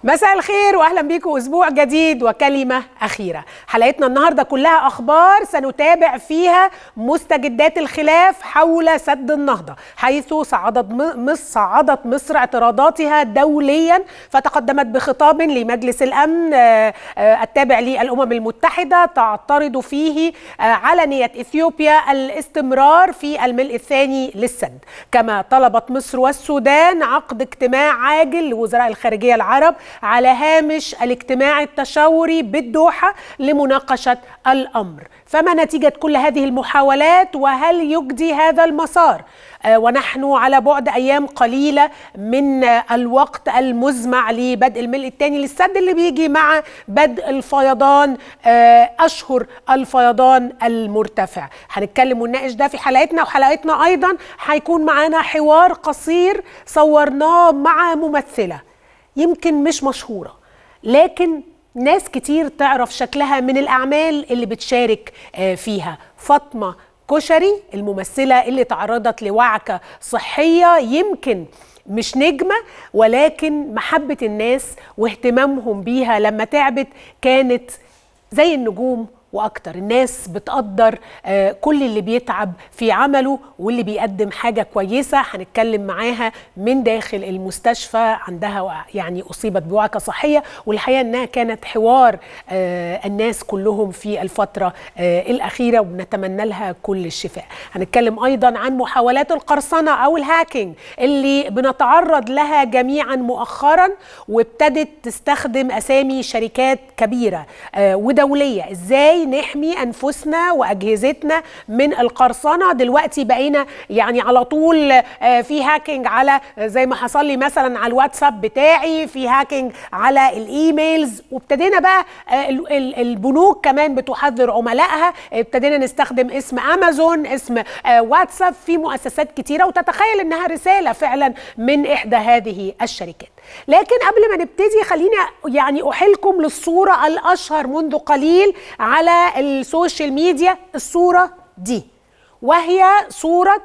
مساء الخير واهلا بيكم اسبوع جديد وكلمه اخيره. حلقتنا النهارده كلها اخبار سنتابع فيها مستجدات الخلاف حول سد النهضه، حيث صعدت مصر اعتراضاتها دوليا، فتقدمت بخطاب لمجلس الامن التابع للامم المتحده تعترض فيه على نيه اثيوبيا الاستمرار في الملء الثاني للسد. كما طلبت مصر والسودان عقد اجتماع عاجل لوزراء الخارجيه العرب على هامش الاجتماع التشاوري بالدوحة لمناقشة الأمر. فما نتيجة كل هذه المحاولات، وهل يجدي هذا المسار ونحن على بعد أيام قليلة من الوقت المزمع لبدء الملء الثاني للسد اللي بيجي مع بدء الفيضان، أشهر الفيضان المرتفع؟ هنتكلم ونناقش ده في حلقتنا، وحلقتنا أيضا هيكون معانا حوار قصير صورناه مع ممثلة يمكن مش مشهورة لكن ناس كتير تعرف شكلها من الأعمال اللي بتشارك فيها. فاطمة كشري الممثلة اللي تعرضت لوعكة صحية، يمكن مش نجمة ولكن محبة الناس واهتمامهم بيها لما تعبت كانت زي النجوم وأكتر. الناس بتقدر كل اللي بيتعب في عمله واللي بيقدم حاجة كويسة. هنتكلم معاها من داخل المستشفى، عندها يعني أصيبت بوعكة صحية، والحقيقة أنها كانت حوار الناس كلهم في الفترة الأخيرة، ونتمنى لها كل الشفاء. هنتكلم أيضا عن محاولات القرصنة أو الهاكينج اللي بنتعرض لها جميعا مؤخرا، وابتدت تستخدم أسامي شركات كبيرة ودولية. إزاي نحمي أنفسنا وأجهزتنا من القرصنة؟ دلوقتي بقينا يعني على طول في هاكينج على، زي ما حصل لي مثلا على الواتساب بتاعي، في هاكينج على الإيميلز، وابتدينا بقى البنوك كمان بتحذر عملائها. ابتدينا نستخدم اسم أمازون، اسم واتساب في مؤسسات كتيرة، وتتخيل إنها رسالة فعلا من إحدى هذه الشركات. لكن قبل ما نبتدي خلينا يعني أحيلكم للصورة الأشهر منذ قليل على السوشيال ميديا، الصورة دي، وهي صورة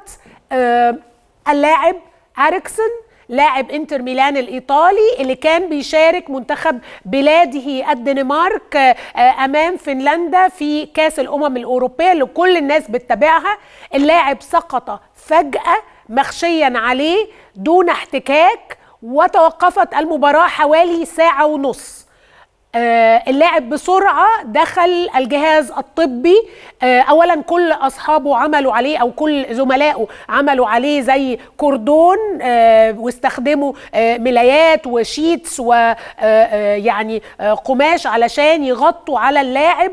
اللاعب إريكسن لاعب انتر ميلان الإيطالي اللي كان بيشارك منتخب بلاده الدنمارك أمام فنلندا في كأس الأمم الأوروبية اللي كل الناس بتتابعها. اللاعب سقط فجأة مخشيا عليه دون احتكاك، وتوقفت المباراة حوالي ساعة ونص. اللاعب بسرعة دخل الجهاز الطبي. أولا كل أصحابه عملوا عليه أو كل زملائه عملوا عليه زي كوردون، واستخدموا ملايات وشيتس ويعني قماش علشان يغطوا على اللاعب.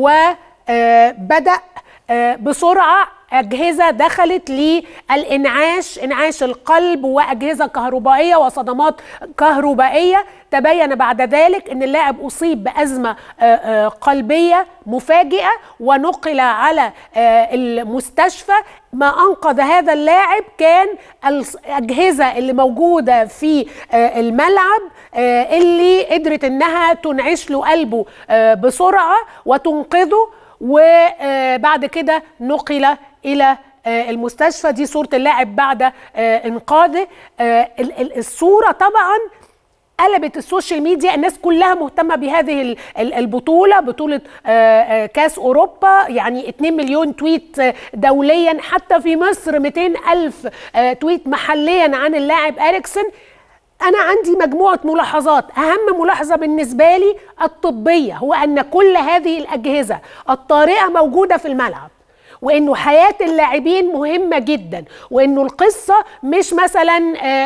وبدأ بسرعة أجهزة دخلت للإنعاش، إنعاش القلب، وأجهزة كهربائية وصدمات كهربائية. تبين بعد ذلك أن اللاعب أصيب بأزمة قلبية مفاجئة ونقل على المستشفى. ما أنقذ هذا اللاعب كان الأجهزة اللي موجودة في الملعب اللي قدرت أنها تنعش له قلبه بسرعة وتنقذه، وبعد كده نقل إلى المستشفى. دي صورة اللاعب بعد إنقاذه. الصورة طبعا قلبت السوشيال ميديا، الناس كلها مهتمة بهذه البطولة، بطولة كاس أوروبا. يعني 2 مليون تويت دوليا، حتى في مصر 200,000 تويت محليا عن اللاعب إريكسن. أنا عندي مجموعة ملاحظات. أهم ملاحظة بالنسبة لي الطبية هو أن كل هذه الأجهزة الطارئة موجودة في الملعب، وإنه حياة اللاعبين مهمة جدا، وإنه القصة مش مثلا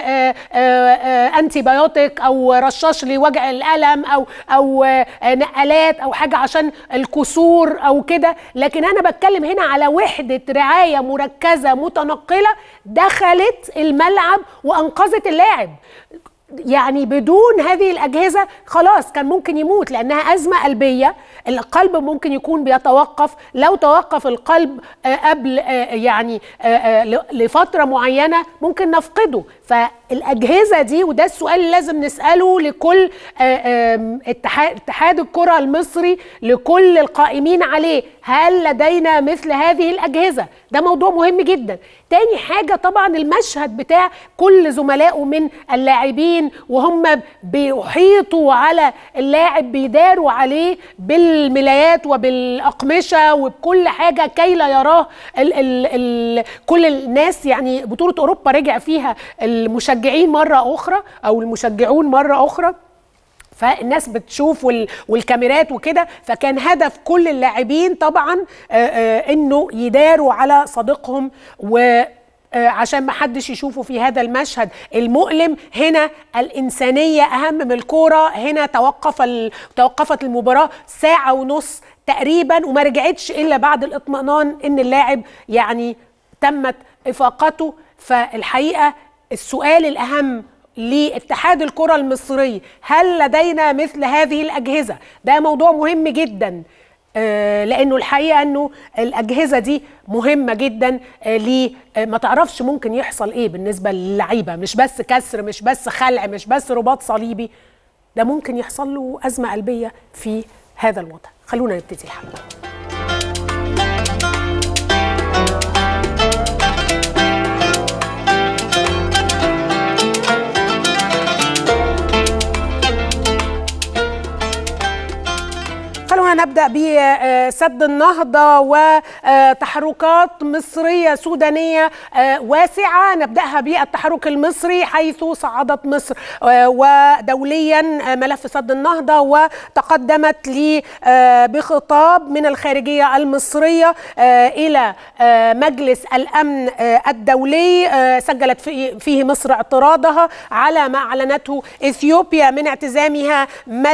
أنتيبيوتيك أو رشاش لوجع الألم أو نقلات أو حاجة عشان الكسور أو كده، لكن أنا بتكلم هنا على وحدة رعاية مركزة متنقلة دخلت الملعب وأنقذت اللاعب. يعني بدون هذه الأجهزة خلاص كان ممكن يموت، لأنها أزمة قلبية. القلب ممكن يكون بيتوقف، لو توقف القلب قبل يعني لفترة معينة ممكن نفقده. فالأجهزة دي، وده السؤال اللي لازم نسأله لكل اتحاد الكرة المصري، لكل القائمين عليه، هل لدينا مثل هذه الأجهزة؟ ده موضوع مهم جدا. تاني حاجة طبعا المشهد بتاع كل زملائه من اللاعبين وهم بيحيطوا على اللاعب، بيداروا عليه بالملايات وبالأقمشة وبكل حاجة كي لا يراه كل الناس. يعني بطولة أوروبا رجع فيها المشجعين مرة أخرى أو المشجعون مرة أخرى، فالناس بتشوف والكاميرات وكده، فكان هدف كل اللاعبين طبعا انه يداروا على صديقهم وعشان ما حدش يشوفه في هذا المشهد المؤلم. هنا الإنسانية أهم من الكورة. هنا توقفت المباراة ساعة ونص تقريبا وما رجعتش إلا بعد الاطمئنان ان اللاعب يعني تمت إفاقته. فالحقيقة السؤال الأهم لاتحاد الكرة المصري، هل لدينا مثل هذه الأجهزة؟ ده موضوع مهم جدا، لأنه الحقيقة أنه الأجهزة دي مهمة جدا. ما تعرفش ممكن يحصل إيه بالنسبة للعيبة، مش بس كسر، مش بس خلع، مش بس رباط صليبي، ده ممكن يحصل له أزمة قلبية في هذا الوضع. خلونا نبتدي الحلقة. نبدأ بسد النهضة وتحركات مصرية سودانية واسعة. نبدأها بالتحرك المصري، حيث صعدت مصر ودوليا ملف سد النهضة وتقدمت بخطاب من الخارجية المصرية إلى مجلس الأمن الدولي. سجلت فيه مصر اعتراضها على ما أعلنته إثيوبيا من اعتزامها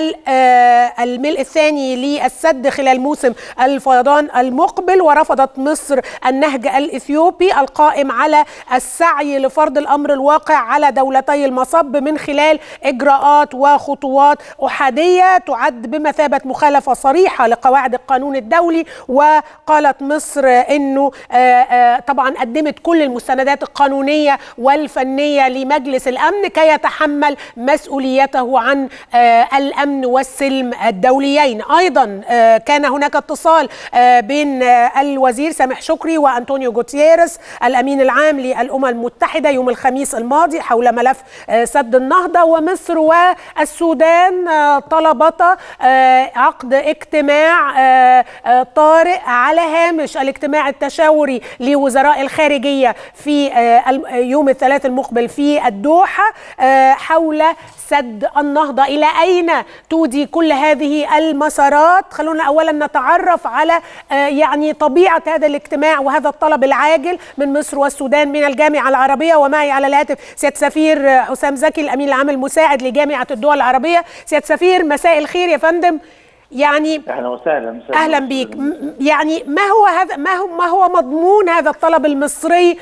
الملء الثاني للسد خلال موسم الفيضان المقبل، ورفضت مصر النهج الإثيوبي القائم على السعي لفرض الأمر الواقع على دولتي المصب من خلال إجراءات وخطوات أحادية تعد بمثابة مخالفة صريحة لقواعد القانون الدولي. وقالت مصر أنه طبعا قدمت كل المستندات القانونية والفنية لمجلس الأمن كي يتحمل مسؤوليته عن الأمن والسلم الدوليين. أيضا كان هناك اتصال بين الوزير سامح شكري وأنطونيو غوتييرس الأمين العام للأمم المتحدة يوم الخميس الماضي حول ملف سد النهضة. ومصر والسودان طلبتا عقد اجتماع طارئ على هامش الاجتماع التشاوري لوزراء الخارجية في يوم الثلاث المقبل في الدوحة حول سد النهضة. إلى أين تودي كل هذه المسارات؟ خلونا أولا نتعرف على يعني طبيعة هذا الاجتماع وهذا الطلب العاجل من مصر والسودان من الجامعة العربية. ومعي على الهاتف سيادة سفير حسام زكي الأمين العام المساعد لجامعة الدول العربية. سيادة سفير مساء الخير يا فندم. يعني اهلا وسهلا. اهلا بيك. يعني ما هو مضمون هذا الطلب المصري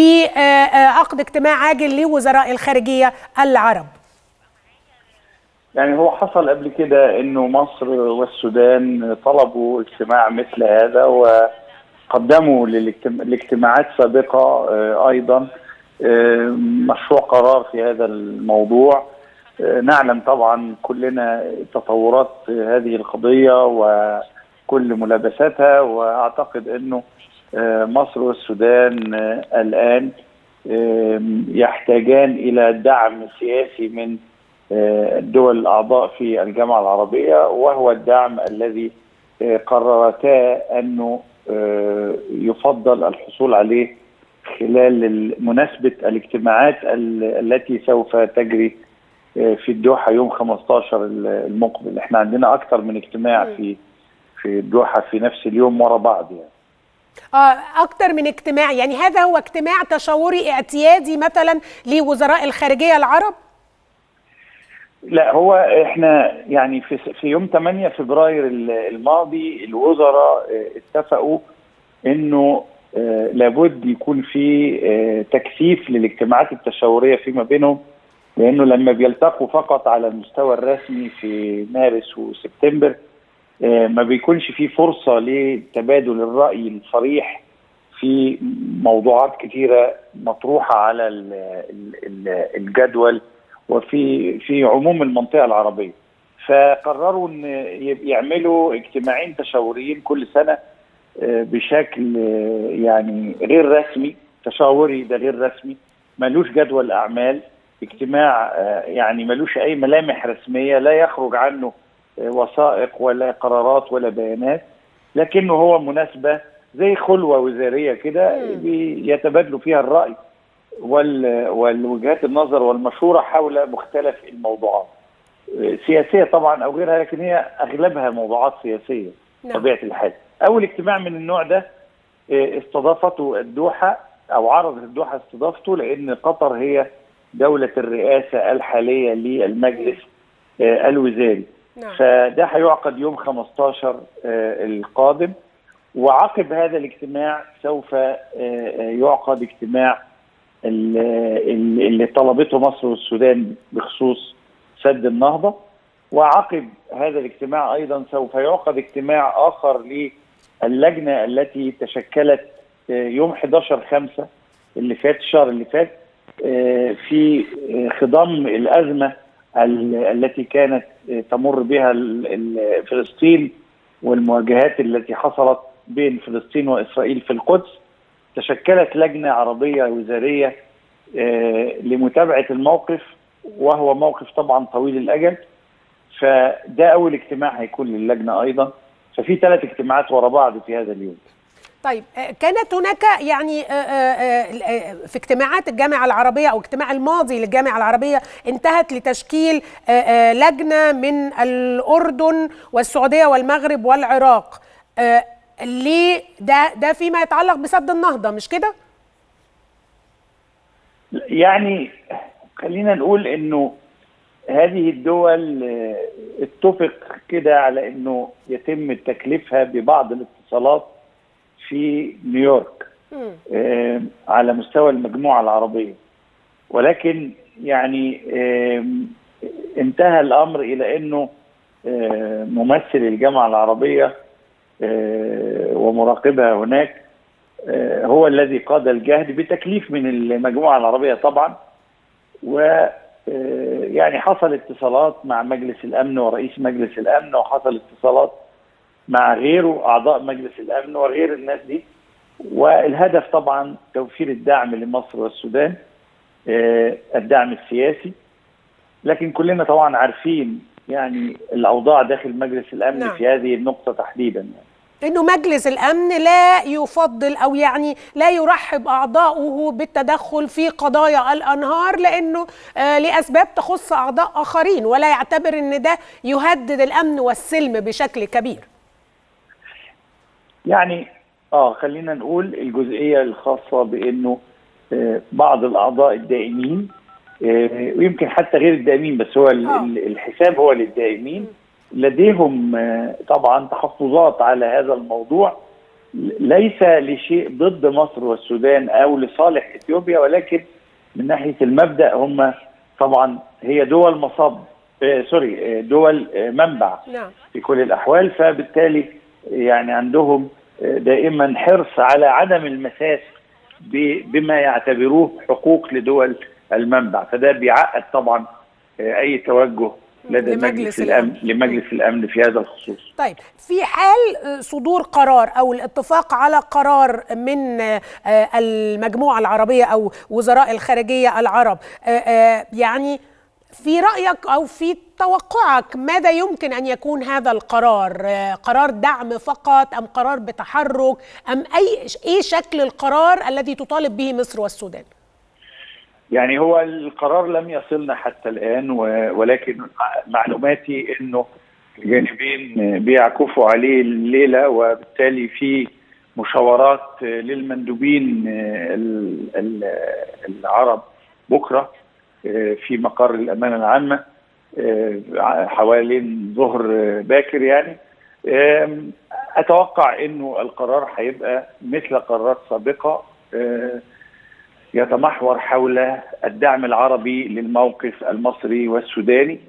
بعقد اجتماع عاجل لوزراء الخارجية العرب؟ يعني هو حصل قبل كده انه مصر والسودان طلبوا اجتماع مثل هذا وقدموا لاجتماعات سابقة ايضا مشروع قرار في هذا الموضوع. نعلم طبعا كلنا تطورات هذه القضية وكل ملابساتها، واعتقد انه مصر والسودان الان يحتاجان الى دعم سياسي من الدول الأعضاء في الجامعة العربية، وهو الدعم الذي قررتا أنه يفضل الحصول عليه خلال مناسبة الاجتماعات التي سوف تجري في الدوحة يوم 15 المقبل. احنا عندنا أكثر من اجتماع في الدوحة في نفس اليوم ورا بعض يعني. أكثر من اجتماع، يعني هذا هو اجتماع تشاوري اعتيادي مثلا لوزراء الخارجية العرب؟ لا، هو احنا يعني في يوم 8 فبراير الماضي الوزراء اتفقوا انه لابد يكون في تكثيف للاجتماعات التشاوريه فيما بينهم، لانه لما بيلتقوا فقط على المستوى الرسمي في مارس وسبتمبر ما بيكونش في فرصه لتبادل الراي الصريح في موضوعات كثيره مطروحه على الجدول وفي عموم المنطقه العربيه. فقرروا ان يعملوا اجتماعين تشاوريين كل سنه بشكل يعني غير رسمي، تشاوري ده غير رسمي، ملوش جدول اعمال، اجتماع يعني ملوش اي ملامح رسميه، لا يخرج عنه وثائق ولا قرارات ولا بيانات، لكنه هو مناسبه زي خلوه وزاريه كده يتبادلوا فيها الراي والوجهات النظر والمشوره حول مختلف الموضوعات، سياسيه طبعا او غيرها، لكن هي اغلبها موضوعات سياسيه طبيعه الحال. اول اجتماع من النوع ده استضافته الدوحه، او عرضت الدوحه استضافته، لان قطر هي دوله الرئاسه الحاليه للمجلس الوزاري. فده هيعقد يوم 15 القادم، وعقب هذا الاجتماع سوف يعقد اجتماع اللي طلبته مصر والسودان بخصوص سد النهضه، وعقب هذا الاجتماع ايضا سوف يعقد اجتماع اخر للجنه التي تشكلت يوم 11/5 اللي فات، الشهر اللي فات، في خضم الازمه التي كانت تمر بها فلسطين والمواجهات التي حصلت بين فلسطين واسرائيل في القدس. تشكلت لجنه عربيه وزاريه لمتابعه الموقف، وهو موقف طبعا طويل الاجل. فده اول اجتماع هيكون للجنه ايضا، ففي 3 اجتماعات ورا بعض في هذا اليوم. طيب، كانت هناك يعني في اجتماعات الجامعة العربية أو اجتماع الماضي للجامعة العربية انتهت لتشكيل لجنة من الأردن والسعودية والمغرب والعراق، ليه ده فيما يتعلق بسد النهضة، مش كده؟ يعني خلينا نقول انه هذه الدول اتفق كده على انه يتم تكليفها ببعض الاتصالات في نيويورك على مستوى المجموعة العربية، ولكن يعني انتهى الأمر إلى أنه ممثل الجامعة العربية ومراقبها هناك هو الذي قاد الجهد بتكليف من المجموعة العربية طبعا. ويعني حصل اتصالات مع مجلس الأمن ورئيس مجلس الأمن، وحصل اتصالات مع غيره أعضاء مجلس الأمن وغير الناس دي، والهدف طبعا توفير الدعم لمصر والسودان، الدعم السياسي. لكن كلنا طبعا عارفين يعني الأوضاع داخل مجلس الأمن في هذه النقطة تحديدا، إنه مجلس الأمن لا يفضل أو يعني لا يرحب أعضاؤه بالتدخل في قضايا الأنهار، لأنه لأسباب تخص أعضاء آخرين، ولا يعتبر إن ده يهدد الأمن والسلم بشكل كبير. يعني خلينا نقول الجزئية الخاصة بأنه بعض الأعضاء الدائمين، ويمكن حتى غير الدائمين، بس هو الحساب هو للدائمين، لديهم طبعا تحفظات على هذا الموضوع، ليس لشيء ضد مصر والسودان أو لصالح إثيوبيا، ولكن من ناحية المبدأ هم طبعا هي دول مصب دول منبع في كل الأحوال، فبالتالي يعني عندهم دائما حرص على عدم المساس بما يعتبروه حقوق لدول المنبع، فده بيعقد طبعا اي توجه لدى مجلس الامن في هذا الخصوص. طيب، في حال صدور قرار او الاتفاق على قرار من المجموعة العربية او وزراء الخارجية العرب، يعني في رأيك أو في توقعك ماذا يمكن أن يكون هذا القرار؟ قرار دعم فقط أم قرار بتحرك أم أي شكل القرار الذي تطالب به مصر والسودان؟ يعني هو القرار لم يصلنا حتى الآن، ولكن معلوماتي أنه الجانبين بيعكفوا عليه الليلة، وبالتالي في مشاورات للمندوبين العرب بكرة في مقر الأمانة العامة حوالين ظهر باكر. يعني أتوقع أنه القرار هيبقى مثل قرارات سابقة يتمحور حول الدعم العربي للموقف المصري والسوداني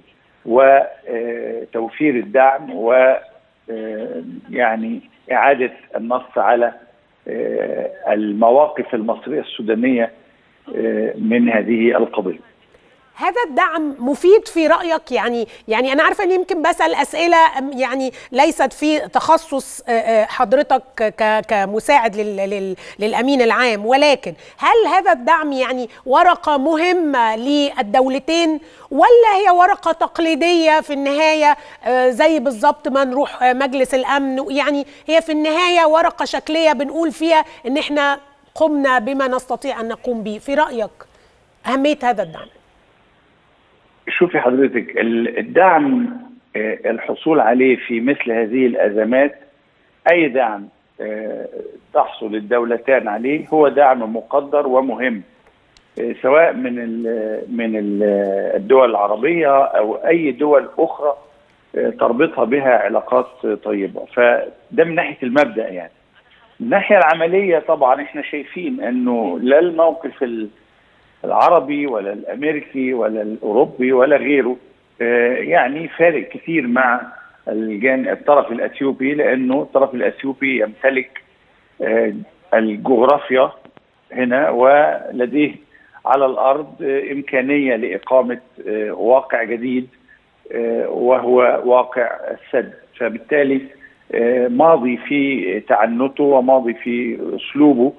وتوفير الدعم، ويعني إعادة النص على المواقف المصرية السودانية من هذه القضية. هذا الدعم مفيد في رأيك؟ يعني أنا عارفة أن يمكن بسأل أسئلة يعني ليست في تخصص حضرتك كمساعد للأمين العام، ولكن هل هذا الدعم يعني ورقة مهمة للدولتين ولا هي ورقة تقليدية في النهاية زي بالضبط ما نروح مجلس الأمن؟ يعني هي في النهاية ورقة شكلية بنقول فيها أن احنا قمنا بما نستطيع أن نقوم به. في رأيك أهمية هذا الدعم؟ شوفي حضرتك، الدعم الحصول عليه في مثل هذه الأزمات، أي دعم تحصل الدولتان عليه هو دعم مقدر ومهم، سواء من الدول العربية أو أي دول أخرى تربطها بها علاقات طيبة. فده من ناحية المبدأ. يعني من الناحية العملية طبعا احنا شايفين أنه لا الموقف العربي ولا الامريكي ولا الاوروبي ولا غيره يعني فارق كثير مع الطرف الاثيوبي، لانه الطرف الاثيوبي يمتلك الجغرافيا هنا ولديه على الارض امكانيه لاقامه واقع جديد وهو واقع السد، فبالتالي ماضي في تعنته وماضي في اسلوبه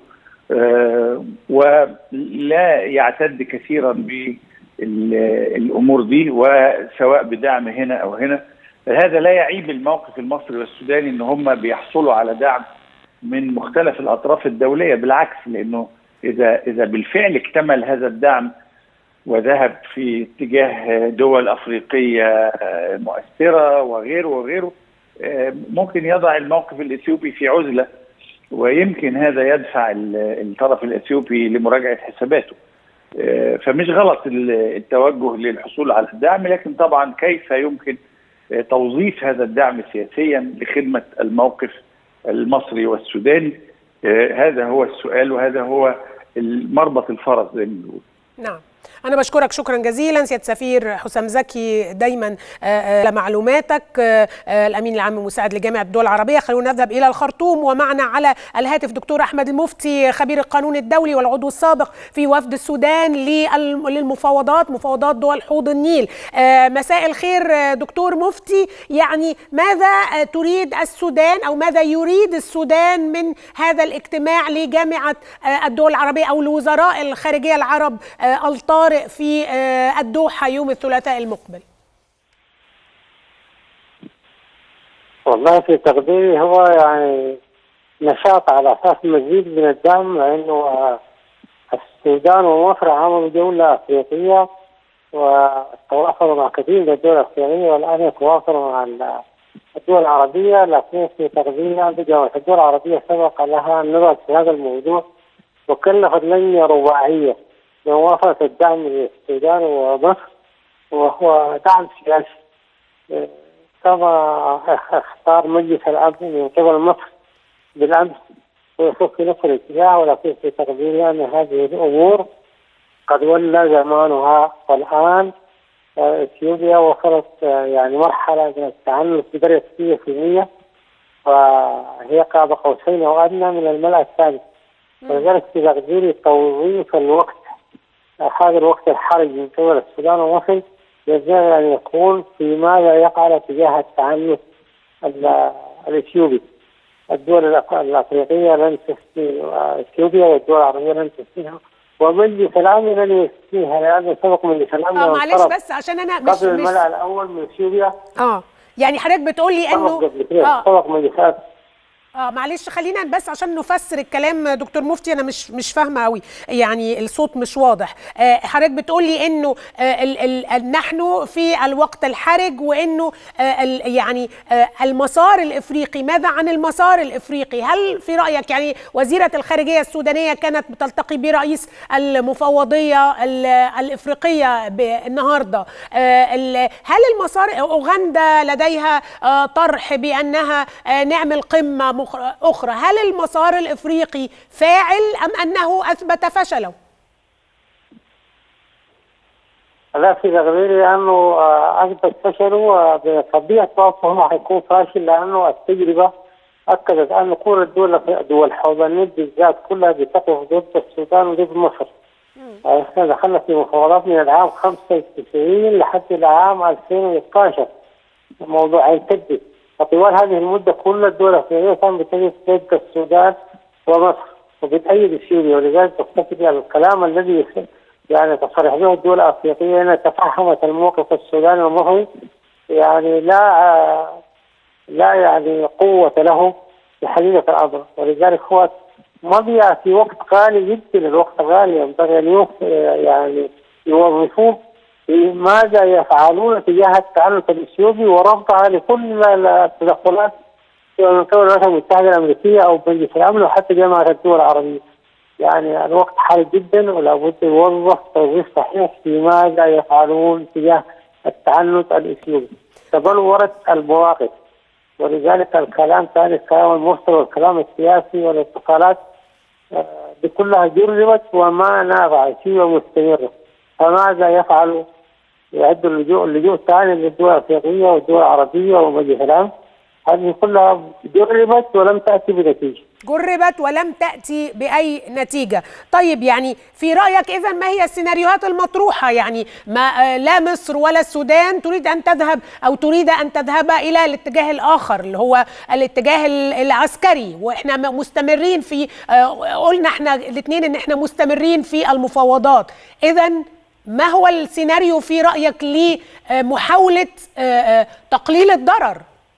ولا يعتد كثيرا بالامور دي، وسواء بدعم هنا او هنا. هذا لا يعيب الموقف المصري والسوداني ان هم بيحصلوا على دعم من مختلف الاطراف الدوليه، بالعكس، لانه اذا بالفعل اكتمل هذا الدعم وذهب في اتجاه دول افريقيه مؤثره وغيره ممكن يضع الموقف الاثيوبي في عزله، ويمكن هذا يدفع الطرف الاثيوبي لمراجعه حساباته. فمش غلط التوجه للحصول على الدعم، لكن طبعا كيف يمكن توظيف هذا الدعم سياسيا لخدمه الموقف المصري والسوداني؟ هذا هو السؤال وهذا هو مربط الفرس زي ما بنقول. نعم، أنا بشكرك شكرا جزيلا سيادة سفير حسام زكي دايما لمعلوماتك، الأمين العام المساعد لجامعة الدول العربية. خلونا نذهب إلى الخرطوم، ومعنا على الهاتف دكتور أحمد المفتي خبير القانون الدولي والعضو السابق في وفد السودان للمفاوضات، مفاوضات دول حوض النيل. مساء الخير دكتور مفتي. يعني ماذا تريد السودان أو ماذا يريد السودان من هذا الاجتماع لجامعة الدول العربية أو لوزراء الخارجية العرب الطارئ في الدوحة يوم الثلاثاء المقبل؟ والله في تقديري هو يعني نشاط على أساس مزيد من الدعم، لأنه السودان ومصر عملوا جولة أفريقية وتواصلوا مع كثير من الدول الأفريقية، والآن يتواصلوا مع الدول العربية. لكن في تقديري جامعة الدول العربية سبق لها النظر في هذا الموضوع وكلفت لجنة رباعية بموافقة الدعم للسودان ومصر، وهو دعم سياسي. كما اختار مجلس الأمن من قبل مصر بالأمس ويصب في نفس الاتجاه، ولكن في تقديري أن هذه الأمور قد ولى زمانها، والآن إثيوبيا وصلت يعني مرحلة من التعنت بدرجة 100%، وهي قاب قوسين أو أدنى من الملأ الثاني. ولذلك في تقديري توظيف الوقت، هذا الوقت الحرج من قبل السودان ومصر، يجب أن يكون في ماذا يقع تجاه التعنت الإثيوبي. الدول الأفريقية لن تستثني إثيوبيا، والدول العربية لن تستثنيها، ومجلس الأمن لن يستثنيها، لأن سبق مجلس الأمن معلش بس عشان أنا مش قبل الملأ الأول من إثيوبيا. يعني حضرتك بتقول لي إنه سبق مجلس الأمن. معلش خلينا بس عشان نفسر الكلام دكتور مفتي، انا مش فاهمه قوي، يعني الصوت مش واضح. حضرتك بتقول لي انه نحن في الوقت الحرج، وانه يعني المسار الافريقي، ماذا عن المسار الافريقي؟ هل في رايك يعني وزيره الخارجيه السودانيه كانت بتلتقي برئيس المفوضيه الافريقيه النهارده؟ هل المسار اوغندا لديها طرح بانها نعمل قمه أخرى؟ هل المسار الإفريقي فاعل أم أنه أثبت فشله؟ لا، في تقديري أنه أثبت فشله، بطبيعة وصفه حيكون فاشل، لأنه التجربة أكدت أن كل دول حوض النيل بالذات كلها بتقف ضد السودان وضد مصر. احنا دخلنا في مفاوضات من العام 95 لحد العام 2012. الموضوع هيمتد، وطوال هذه المدة كل الدول الأفريقية كانت بتقف ضد السودان ومصر وبتأيد اثيوبيا، ولذلك تفتكر الكلام الذي يعني تصرح به الدول الأفريقية أنها تفهمت الموقف السوداني والمصري، يعني لا يعني قوة له لحديث الأمر، ولذلك هو مضي في وقت غالي جدا. الوقت غالي، ينبغي أن يعني يوظفوه في ماذا يفعلون تجاه التعنت الإثيوبي ورفضها لكل التدخلات من قبل الولايات المتحدة الأمريكية أو مجلس الأمن وحتى جامعة الدول العربية. يعني الوقت حار جدا، ولا بد يوظف توظيف صحيح في ماذا يفعلون تجاه التعنت الإثيوبي. تبلورت المواقف، ولذلك الكلام كان الكلام المرسل والكلام السياسي والاتصالات دي كلها جربت وما نافعت فيه ومستمرة. فماذا يفعل؟ يعدوا اللجوء الثاني للدول الأفريقية والدول العربية ومجلس الأمن. هذه كلها جربت ولم تأتي بنتيجة. جربت ولم تأتي بأي نتيجة. طيب يعني في رأيك إذن ما هي السيناريوهات المطروحة؟ يعني ما لا مصر ولا السودان تريد أن تذهب أو تريد أن تذهب إلى الاتجاه الآخر اللي هو الاتجاه العسكري، وإحنا مستمرين في قلنا إحنا الاثنين إن إحنا مستمرين في المفاوضات. إذن ما هو السيناريو في رأيك لمحاولة تقليل الضرر؟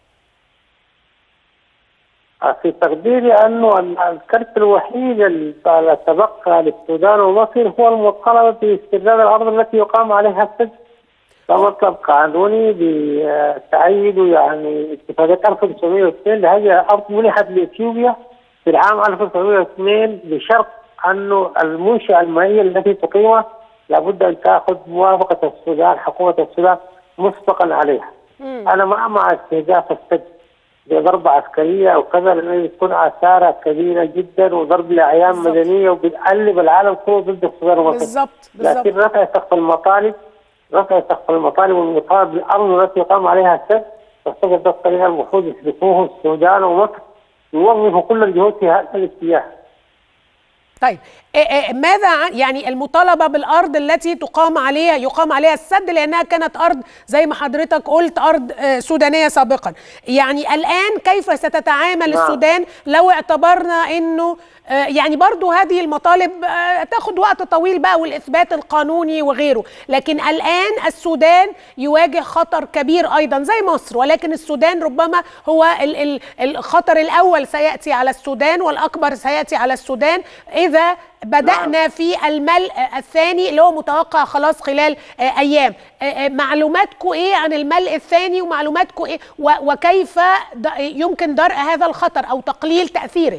في تقديري أنه الكرت الوحيد الذي تبقى للسودان ومصر هو المطالبة باسترداد الأرض التي يقام عليها السد كمطلب قانوني بتأييد يعني اتفاقية 1902. هذه الأرض منحت لإثيوبيا في العام 1902 بشرط أنه المنشأة المائية التي تقيمها لابد أن تأخذ موافقة السودان، حكومة السودان مسبقا عليها. أنا مع استهداف السد بضربة عسكرية أو كذا، لأنه يكون آثارها كبيرة جدا وضرب لأعيان مدنية وبتقلب العالم كله ضد السودان ومصر. بالضبط. لكن رفع سقف المطالب والمطالب بالأرض التي يقام عليها السد، واعتقد الطريقة المفروض يسلكوه السودان ومصر، يوظفوا كل الجهود في هذا الاتجاه. طيب ماذا يعني المطالبة بالأرض التي يقام عليها السد، لأنها كانت أرض زي ما حضرتك قلت أرض سودانية سابقا. يعني الآن كيف ستتعامل السودان لو اعتبرنا أنه يعني برضو هذه المطالب تاخد وقت طويل بقى والإثبات القانوني وغيره، لكن الآن السودان يواجه خطر كبير أيضا زي مصر، ولكن السودان ربما هو الخطر الأول سيأتي على السودان والأكبر سيأتي على السودان إذا بدأنا في الملء الثاني اللي هو متوقع خلاص خلال أيام. معلوماتكم إيه عن الملء الثاني ومعلوماتكم إيه وكيف يمكن درء هذا الخطر أو تقليل تأثيره؟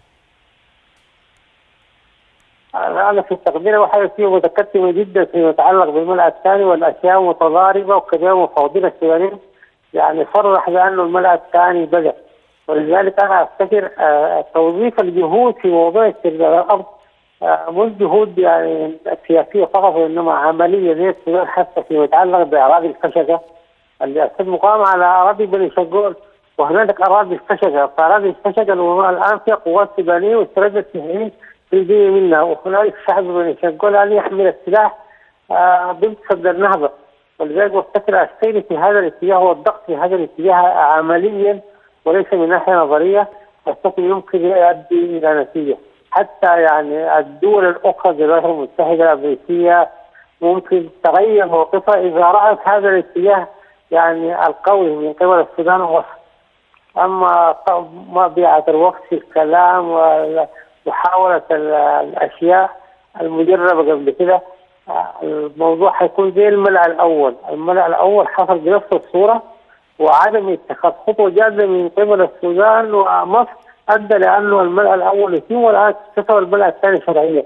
أنا في تقديري وحاجة فيه متكتمة جدا فيما يتعلق بالملء الثاني، والأشياء متضاربة، وكذا مفاوضين السودانيين يعني صرح بأنه الملء الثاني بدأ. ولذلك أنا أفتكر توظيف الجهود في موضوع استرداد الأرض مش جهود يعني سياسية فقط، وإنما عملية زي السودان حتى فيما يتعلق بأراضي الفشقة اللي أسد مقام على أراضي بني شنغول، وهناك أراضي الفشقة. فأراضي الفشقة الآن فيها قوات سودانية واستردت 90% منها، وهنالك شعب بني شنغول الذي يحمل السلاح ضد سد النهضة. ولذلك أفتكر السير في هذا الاتجاه والضغط في هذا الاتجاه عمليا وليس من ناحية نظرية، أفتكر يمكن يؤدي إلى نتيجة. حتى يعني الدول الأخرى زي الولايات المتحدة الأمريكية ممكن تغير موقفها إذا رأت هذا الاتجاه يعني القوي من قبل السودان ومصر. أما مضيعة الوقت في الكلام ومحاولة الأشياء المجربة قبل كده، الموضوع حيكون زي الملأ الأول. الملأ الأول حصل بنفس الصورة، وعدم اتخاذ خطوة جادة من قبل السودان ومصر أدى لأنه الملأ الأول يتم، والآن اكتسب الملأ الثاني شرعيا.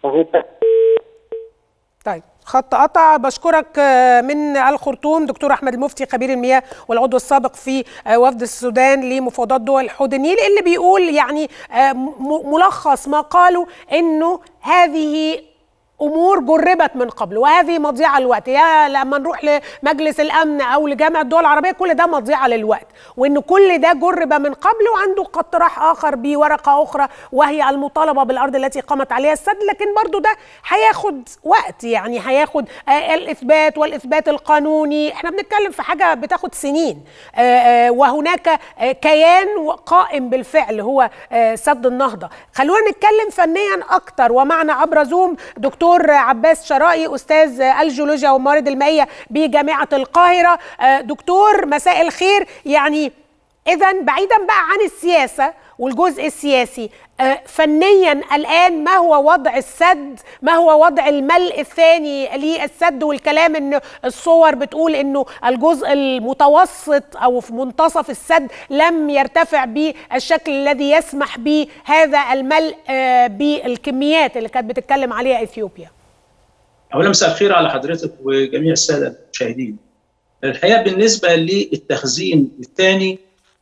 طيب خط قطع. بشكرك من الخرطوم دكتور أحمد المفتي خبير المياه والعضو السابق في وفد السودان لمفاوضات دول حوض النيل، اللي بيقول يعني ملخص ما قالوا إنه هذه امور جربت من قبل، وهذه مضيعه للوقت. يا لما نروح لمجلس الامن او لجامعه الدول العربيه كل ده مضيعه للوقت، وان كل ده جرب من قبل، وعنده اقتراح اخر بورقه اخرى وهي المطالبه بالارض التي قامت عليها السد. لكن برضو ده هياخد وقت، يعني هياخد الاثبات والاثبات القانوني. احنا بنتكلم في حاجه بتاخد سنين، وهناك كيان قائم بالفعل هو سد النهضه. خلونا نتكلم فنيا اكتر، ومعنا عبر زوم دكتور عباس شرائي أستاذ الجيولوجيا والموارد المائية بجامعة القاهرة. دكتور مساء الخير. يعني إذا بعيدا بقى عن السياسة والجزء السياسي، فنيا الآن ما هو وضع السد؟ ما هو وضع الملء الثاني للسد؟ والكلام إن الصور بتقول إنه الجزء المتوسط أو في منتصف السد لم يرتفع بالشكل الذي يسمح بهذا الملء بالكميات اللي كانت بتتكلم عليها إثيوبيا. أولا مساء الخير على حضرتك وجميع السادة المشاهدين. الحقيقة بالنسبة للتخزين الثاني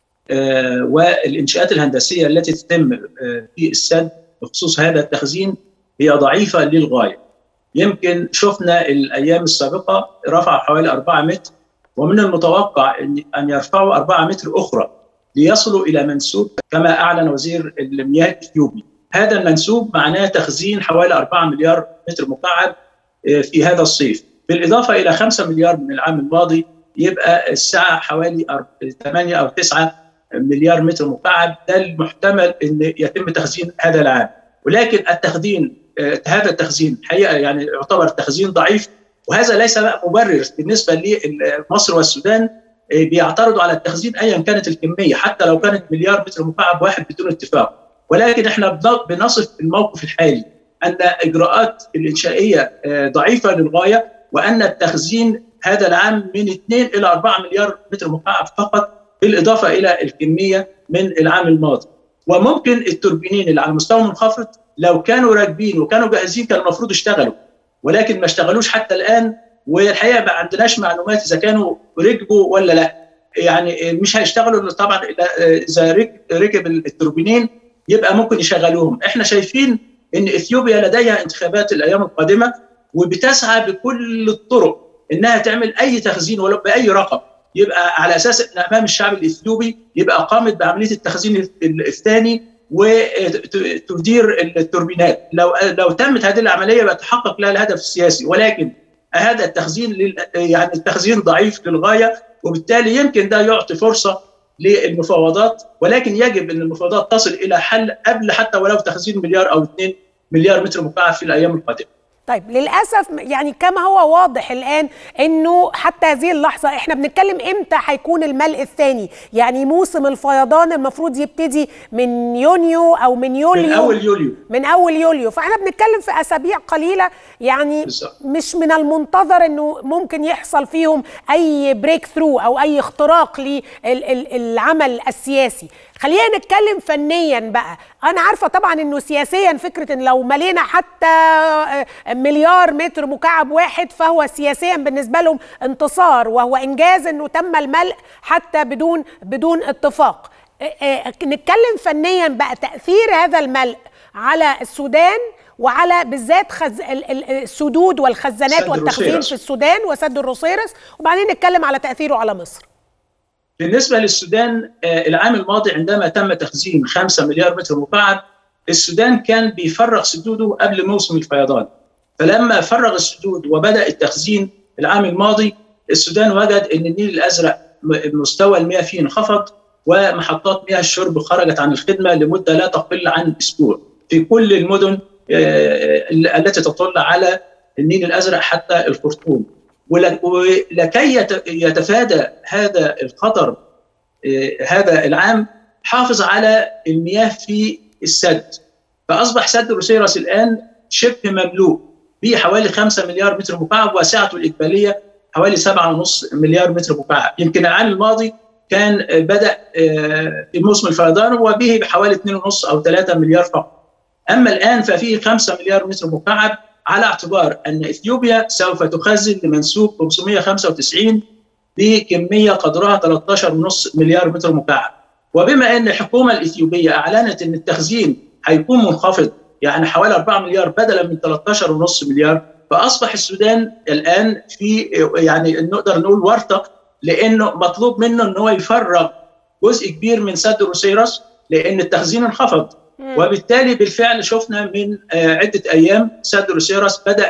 والإنشاءات الهندسية التي تتم في السد بخصوص هذا التخزين هي ضعيفة للغاية. يمكن شفنا الأيام السابقة رفع حوالي 4 متر، ومن المتوقع أن يرفعوا 4 متر أخرى ليصلوا إلى منسوب كما أعلن وزير المياه الإثيوبي. هذا المنسوب معناه تخزين حوالي 4 مليار متر مكعب في هذا الصيف، بالإضافة إلى 5 مليار من العام الماضي، يبقى الساعة حوالي 8 أو 9 مليار متر مكعب. ده المحتمل أن يتم تخزين هذا العام. ولكن هذا التخزين حقيقة يعني يعتبر تخزين ضعيف، وهذا ليس مبرر بالنسبة لمصر والسودان بيعترضوا على التخزين أيا كانت الكمية، حتى لو كانت مليار متر مكعب واحد بدون اتفاق. ولكن احنا بنصف الموقف الحالي أن إجراءات الإنشائية ضعيفة للغاية، وأن التخزين هذا العام من 2 إلى 4 مليار متر مكعب فقط، بالإضافة إلى الكمية من العام الماضي. وممكن التوربينين اللي على مستوى منخفض لو كانوا راكبين وكانوا جاهزين كان المفروض يشتغلوا، ولكن ما اشتغلوش حتى الآن. والحقيقة ما عندناش معلومات إذا كانوا ركبوا ولا لا. يعني مش هيشتغلوا طبعا إذا ركب التوربينين يبقى ممكن يشغلوهم. احنا شايفين ان اثيوبيا لديها انتخابات الايام القادمه، وبتسعى بكل الطرق انها تعمل اي تخزين ولو باي رقم، يبقى على اساس ان امام الشعب الاثيوبي يبقى قامت بعمليه التخزين الثاني وتدير التوربينات. لو تمت هذه العمليه بتحقق لها الهدف السياسي. ولكن هذا التخزين يعني التخزين ضعيف للغايه، وبالتالي يمكن ده يعطي فرصه للمفاوضات، ولكن يجب ان المفاوضات تصل الى حل قبل حتى ولو تخزين مليار او 2 مليار متر مكعب في الايام القادمه. طيب للأسف يعني كما هو واضح الآن أنه حتى هذه اللحظة إحنا بنتكلم إمتى هيكون الملء الثاني. يعني موسم الفيضان المفروض يبتدي من يونيو أو من يوليو، من أول يوليو. فإحنا بنتكلم في أسابيع قليلة، يعني مش من المنتظر أنه ممكن يحصل فيهم أي بريك ثرو أو أي اختراق للعمل السياسي. خلينا نتكلم فنيا بقى. أنا عارفة طبعا أنه سياسيا فكرة أن لو ملينا حتى مليار متر مكعب واحد فهو سياسيا بالنسبة لهم انتصار، وهو إنجاز أنه تم الملء حتى بدون اتفاق. نتكلم فنيا بقى تأثير هذا الملء على السودان، وعلى بالذات السدود والخزانات والتخزين في السودان وسد الروسيرس، وبعدين نتكلم على تأثيره على مصر. بالنسبة للسودان العام الماضي عندما تم تخزين 5 مليار متر مكعب، السودان كان بيفرغ سدوده قبل موسم الفيضان. فلما فرغ السدود وبدأ التخزين العام الماضي، السودان وجد أن النيل الأزرق مستوى المياه فيه انخفض، ومحطات مياه الشرب خرجت عن الخدمة لمدة لا تقل عن أسبوع في كل المدن التي تطل على النيل الأزرق حتى الخرطوم. ولكي يتفادى هذا الخطر هذا العام حافظ على المياه في السد، فأصبح سد روسيرس الآن شبه مملوء بحوالي 5 مليار متر مكعب، وسعته الإجمالية حوالي 7.5 مليار متر مكعب. يمكن العام الماضي كان بدأ في موسم الفيضان وبه بحوالي 2.5 أو 3 مليار فقط. أما الآن ففيه 5 مليار متر مكعب، على اعتبار أن إثيوبيا سوف تخزن لمنسوب 595 بكمية قدرها 13.5 مليار متر مكعب. وبما أن الحكومة الإثيوبية أعلنت أن التخزين هيكون منخفض يعني حوالي 4 مليار بدلا من 13.5 مليار. فاصبح السودان الان في يعني نقدر نقول ورطه، لانه مطلوب منه ان هو يفرغ جزء كبير من سد روسيرس لان التخزين انخفض. وبالتالي بالفعل شفنا من عده ايام سد روسيرس بدا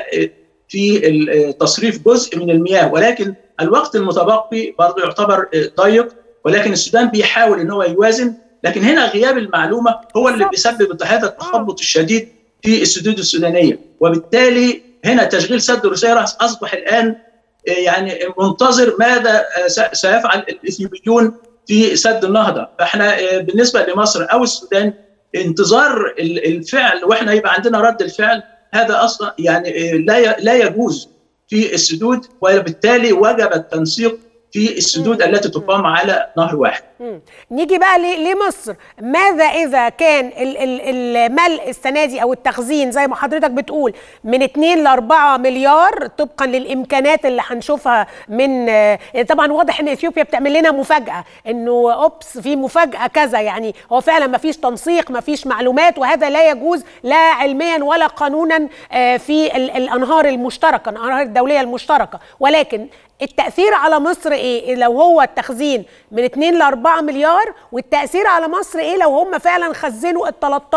في تصريف جزء من المياه، ولكن الوقت المتبقي برضه يعتبر ضيق، ولكن السودان بيحاول ان هو يوازن. لكن هنا غياب المعلومه هو اللي بيسبب هذا التخبط الشديد في السدود السودانيه، وبالتالي هنا تشغيل سد روسيرس اصبح الان يعني منتظر ماذا سيفعل الاثيوبيون في سد النهضه. فاحنا بالنسبه لمصر او السودان انتظار الفعل، واحنا يبقى عندنا رد الفعل، هذا اصلا يعني لا يجوز في السدود، وبالتالي وجب التنسيق في السدود التي تقام على نهر واحد. نيجي بقى لمصر، ماذا إذا كان الملء السنة دي أو التخزين زي ما حضرتك بتقول من 2 ل 4 مليار طبقا للإمكانات اللي هنشوفها من طبعا واضح إن إثيوبيا بتعمل لنا مفاجأة إنه أوبس في مفاجأة كذا، يعني هو فعلا ما فيش تنسيق، ما فيش معلومات، وهذا لا يجوز لا علميا ولا قانونا في الأنهار المشتركة، الأنهار الدولية المشتركة. ولكن التأثير على مصر إيه لو هو التخزين من 2 ل 4 مليار، والتأثير على مصر إيه لو هم فعلا خزنوا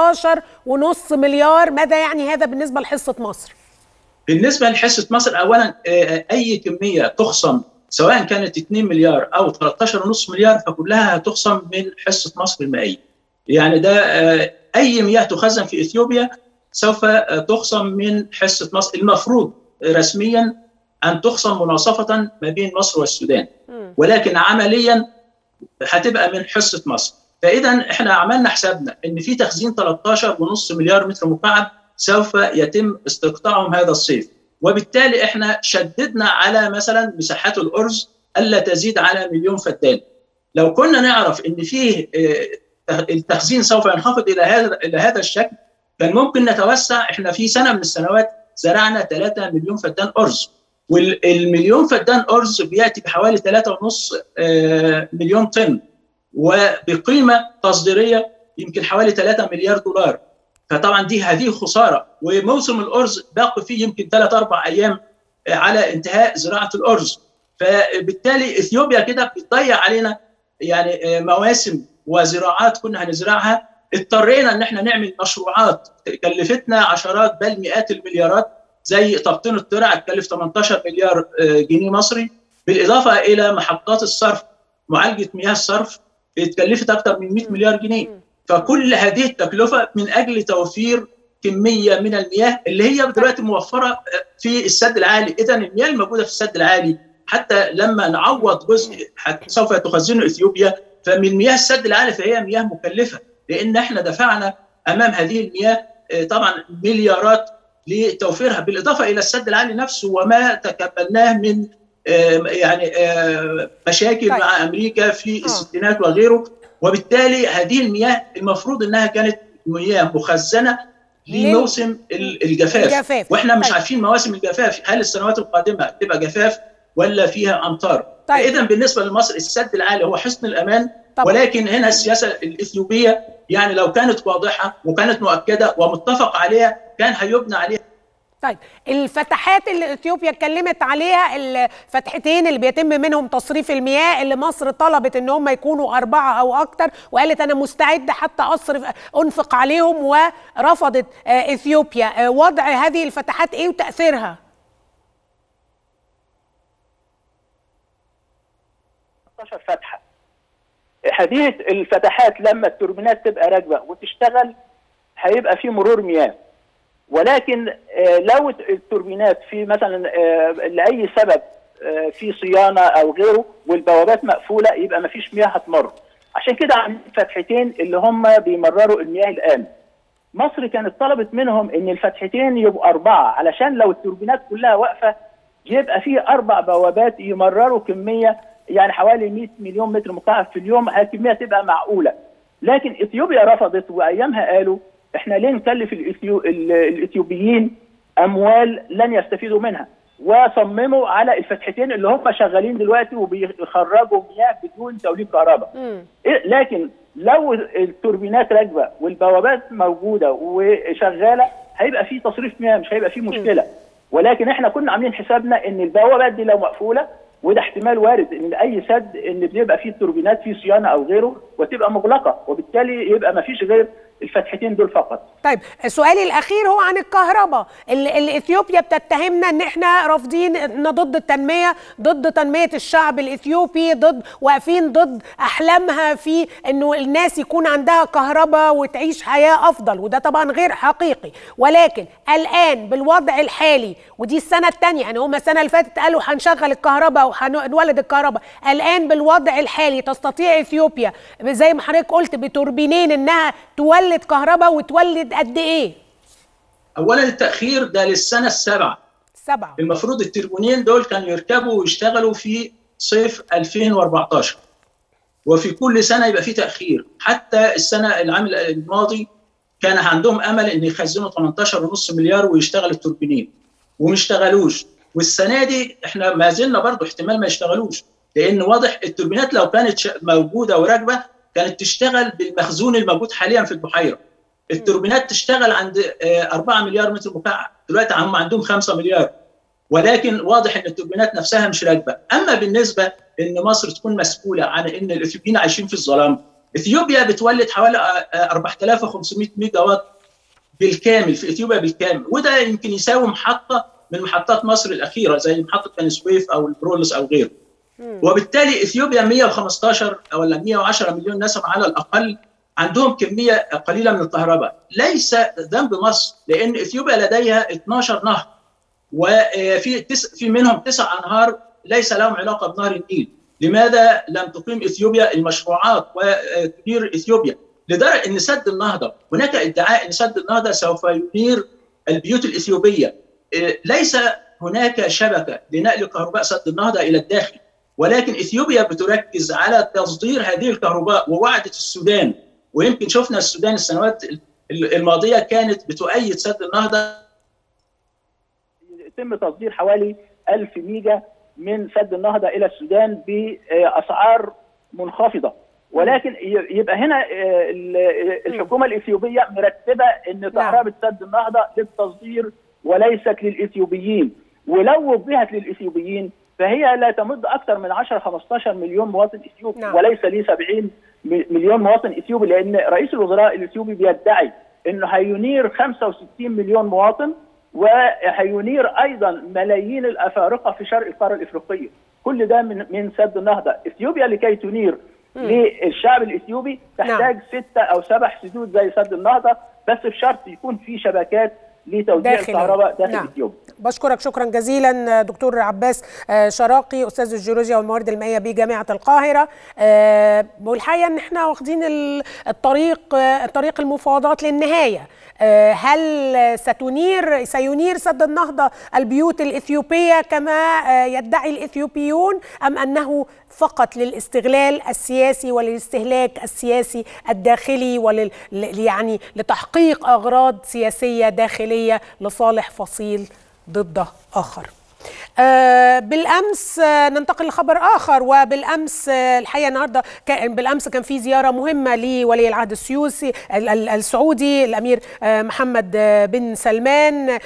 13.5 مليار؟ ماذا يعني هذا بالنسبة لحصة مصر؟ بالنسبة لحصة مصر، أولا أي كمية تخصم سواء كانت 2 مليار أو 13.5 مليار فكلها هتخصم من حصة مصر المائية. يعني ده أي مياه تخزن في إثيوبيا سوف تخصم من حصة مصر. المفروض رسميا أن تخصم مناصفة ما بين مصر والسودان، ولكن عمليا هتبقى من حصة مصر. فإذا احنا عملنا حسابنا إن في تخزين 13.5 مليار متر مكعب سوف يتم استقطاعهم هذا الصيف، وبالتالي احنا شددنا على مثلا مساحات الأرز ألا تزيد على 1,000,000 فدان. لو كنا نعرف إن فيه التخزين سوف ينخفض إلى هذا الشكل كان ممكن نتوسع. احنا في سنة من السنوات زرعنا 3 مليون فدان أرز، والمليون فدان أرز بيأتي بحوالي 3.5 مليون طن، وبقيمة تصديرية يمكن حوالي 3 مليار دولار. فطبعا هذه خسارة، وموسم الأرز باقي فيه يمكن 3-4 أيام على انتهاء زراعة الأرز. فبالتالي إثيوبيا كده بتضيع علينا يعني مواسم وزراعات كنا هنزرعها. اضطرينا ان احنا نعمل مشروعات كلفتنا عشرات بل مئات المليارات، زي تبطين الترع تكلف 18 مليار جنيه مصري، بالاضافه الى محطات الصرف، معالجه مياه الصرف اتكلفت اكثر من 100 مليار جنيه. فكل هذه التكلفه من اجل توفير كميه من المياه اللي هي دلوقتي موفره في السد العالي. اذا المياه الموجوده في السد العالي حتى لما نعوض جزء سوف تخزنه اثيوبيا فمن مياه السد العالي فهي مياه مكلفه، لان احنا دفعنا امام هذه المياه طبعا مليارات لتوفيرها، بالاضافه الى السد العالي نفسه وما تكبلناه من يعني مشاكل مع امريكا في الستينات وغيره. وبالتالي هذه المياه المفروض انها كانت مياه مخزنه لموسم الجفاف، واحنا مش عارفين مواسم الجفاف هل السنوات القادمه تبقى جفاف ولا فيها امطار. اذا بالنسبه لمصر السد العالي هو حصن الامان طبعا. ولكن هنا السياسه الاثيوبيه يعني لو كانت واضحه وكانت مؤكده ومتفق عليها كان هيبنى عليها. طيب الفتحات اللي اثيوبيا اتكلمت عليها، الفتحتين اللي بيتم منهم تصريف المياه اللي مصر طلبت ان هم يكونوا 4 او اكتر، وقالت انا مستعده حتى انفق عليهم، ورفضت اثيوبيا. وضع هذه الفتحات ايه وتاثيرها؟ فتحه. هذه الفتحات لما التوربينات تبقى راكبه وتشتغل هيبقى في مرور مياه، ولكن لو التوربينات في مثلا لاي سبب في صيانه او غيره والبوابات مقفوله يبقى ما فيش مياه هتمر. عشان كده عاملين فتحتين اللي هم بيمرروا المياه الان. مصر كانت طلبت منهم ان الفتحتين يبقوا 4 علشان لو التوربينات كلها واقفه يبقى في 4 بوابات يمرروا كميه يعني حوالي 100 مليون متر مكعب في اليوم، الكميه تبقى معقوله. لكن اثيوبيا رفضت، وايامها قالوا احنا ليه نكلف الاثيوبيين اموال لن يستفيدوا منها؟ وصمموا على الفتحتين اللي هم شغالين دلوقتي وبيخرجوا مياه بدون توليد كهرباء. لكن لو التوربينات راكبه والبوابات موجوده وشغاله هيبقى في تصريف مياه، مش هيبقى في مشكله. ولكن احنا كنا عاملين حسابنا ان البوابات دي لو مقفوله، وده احتمال وارد ان اي سد ان بيبقى فيه التوربينات فيه صيانه او غيره وتبقى مغلقه، وبالتالي يبقى ما فيش غير الفتحتين دول فقط. طيب سؤالي الاخير هو عن الكهرباء. اللي اثيوبيا بتتهمنا ان احنا رافضين، ان ضد التنميه، ضد تنميه الشعب الاثيوبي، واقفين ضد احلامها في انه الناس يكون عندها كهرباء وتعيش حياه افضل، وده طبعا غير حقيقي. ولكن الان بالوضع الحالي، ودي السنه الثانيه، يعني هم السنه اللي فاتت قالوا هنشغل الكهرباء وهنولد الكهرباء، الان بالوضع الحالي تستطيع اثيوبيا زي ما حضرتك قلت بتوربينين انها تولد كهرباء، وتولد قد ايه؟ اولا التاخير ده للسنه السابعه. المفروض التوربينين دول كانوا يركبوا ويشتغلوا في صيف 2014، وفي كل سنه يبقى في تاخير. حتى العام الماضي كان عندهم امل ان يخزنوا 18.5 مليار ويشتغل التوربينين وما اشتغلوش. والسنه دي احنا ما زلنا برضه احتمال ما يشتغلوش، لان واضح التوربينات لو كانت موجوده وراكبه كانت تشتغل بالمخزون الموجود حاليا في البحيره. التوربينات تشتغل عند 4 مليار متر مكعب، دلوقتي هم عندهم 5 مليار، ولكن واضح ان التوربينات نفسها مش راكبه. اما بالنسبه ان مصر تكون مسؤوله عن ان الاثيوبيين عايشين في الظلام، اثيوبيا بتولد حوالي 4500 ميجا وات بالكامل في اثيوبيا بالكامل، وده يمكن يساوي محطه من محطات مصر الاخيره زي محطه بني سويف او البرولس او غيره. وبالتالي اثيوبيا 115 ولا 110 مليون نسمه على الاقل، عندهم كميه قليله من الكهرباء. ليس ذنب مصر، لان اثيوبيا لديها 12 نهر، وفي منهم 9 انهار ليس لهم علاقه بنهر النيل. لماذا لم تقيم اثيوبيا المشروعات وتدير اثيوبيا؟ لدرجه ان سد النهضه، هناك ادعاء ان سد النهضه سوف ينير البيوت الاثيوبيه. ليس هناك شبكه لنقل كهرباء سد النهضه الى الداخل، ولكن اثيوبيا بتركز على تصدير هذه الكهرباء ووعدت السودان. ويمكن شفنا السودان السنوات الماضيه كانت بتؤيد سد النهضه. يتم تصدير حوالي 1000 ميجا من سد النهضه الى السودان باسعار منخفضه، ولكن يبقى هنا الحكومه الاثيوبيه مرتبه ان كهرباء سد النهضه للتصدير وليست للاثيوبيين، ولو وجهت للاثيوبيين فهي لا تمد اكثر من 10-15 مليون مواطن اثيوبي، وليس لي 70 مليون مواطن اثيوبي، لان رئيس الوزراء الاثيوبي بيدعي انه هينير 65 مليون مواطن، وهينير ايضا ملايين الافارقه في شرق القاره الافريقيه. كل ده من سد النهضه. اثيوبيا لكي تنير للشعب الاثيوبي تحتاج 6 أو 7 سدود زي سد النهضه، بس بشرط يكون في شبكات لتوزيع الكهرباء داخل اثيوبيا. بشكرك شكرا جزيلا دكتور عباس شراقي، استاذ الجيولوجيا والموارد المائيه بجامعه القاهره. والحقيقه ان احنا واخدين طريق المفاوضات للنهايه. هل سينير سد النهضه البيوت الاثيوبيه كما يدعي الاثيوبيون، ام انه فقط للاستغلال السياسي وللاستهلاك السياسي الداخلي يعني لتحقيق اغراض سياسيه داخليه لصالح فصيل ضد آخر؟ بالأمس ننتقل لخبر آخر. وبالأمس الحقيقة النهاردة بالأمس كان في زيارة مهمة لولي العهد السعودي الأمير محمد بن سلمان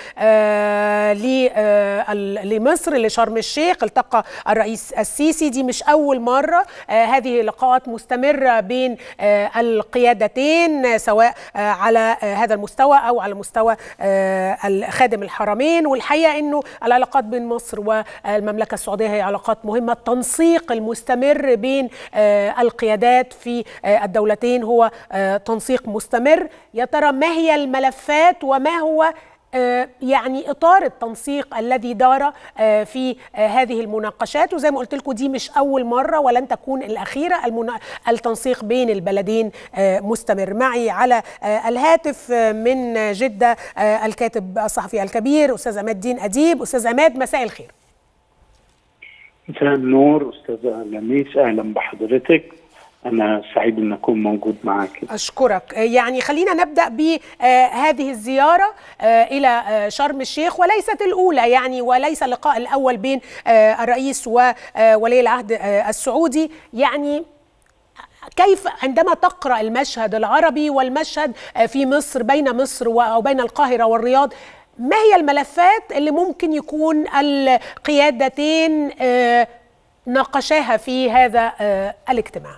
لمصر لشرم الشيخ. التقى الرئيس السيسي. دي مش أول مرة، هذه لقاءات مستمرة بين القيادتين سواء على هذا المستوى أو على مستوى خادم الحرمين. والحقيقة أنه العلاقات بين مصر والمملكة السعودية هي علاقات مهمة. التنسيق المستمر بين القيادات في الدولتين هو تنسيق مستمر. يا ترى ما هي الملفات وما هو يعني إطار التنسيق الذي دار في هذه المناقشات؟ وزي ما قلت لكم دي مش أول مرة ولن تكون الأخيرة. التنسيق بين البلدين مستمر. معي على الهاتف من جدة الكاتب الصحفي الكبير أستاذ عماد الدين أديب. أستاذ عماد، مساء الخير. مساء النور أستاذ لميس، أهلا بحضرتك. أنا سعيد أن أكون موجود معك. أشكرك. يعني خلينا نبدأ بهذه الزيارة إلى شرم الشيخ، وليست الأولى يعني، وليس اللقاء الأول بين الرئيس وولي العهد السعودي. يعني كيف عندما تقرأ المشهد العربي والمشهد في مصر، بين مصر أو بين القاهرة والرياض، ما هي الملفات اللي ممكن يكون القيادتين ناقشاها في هذا الاجتماع؟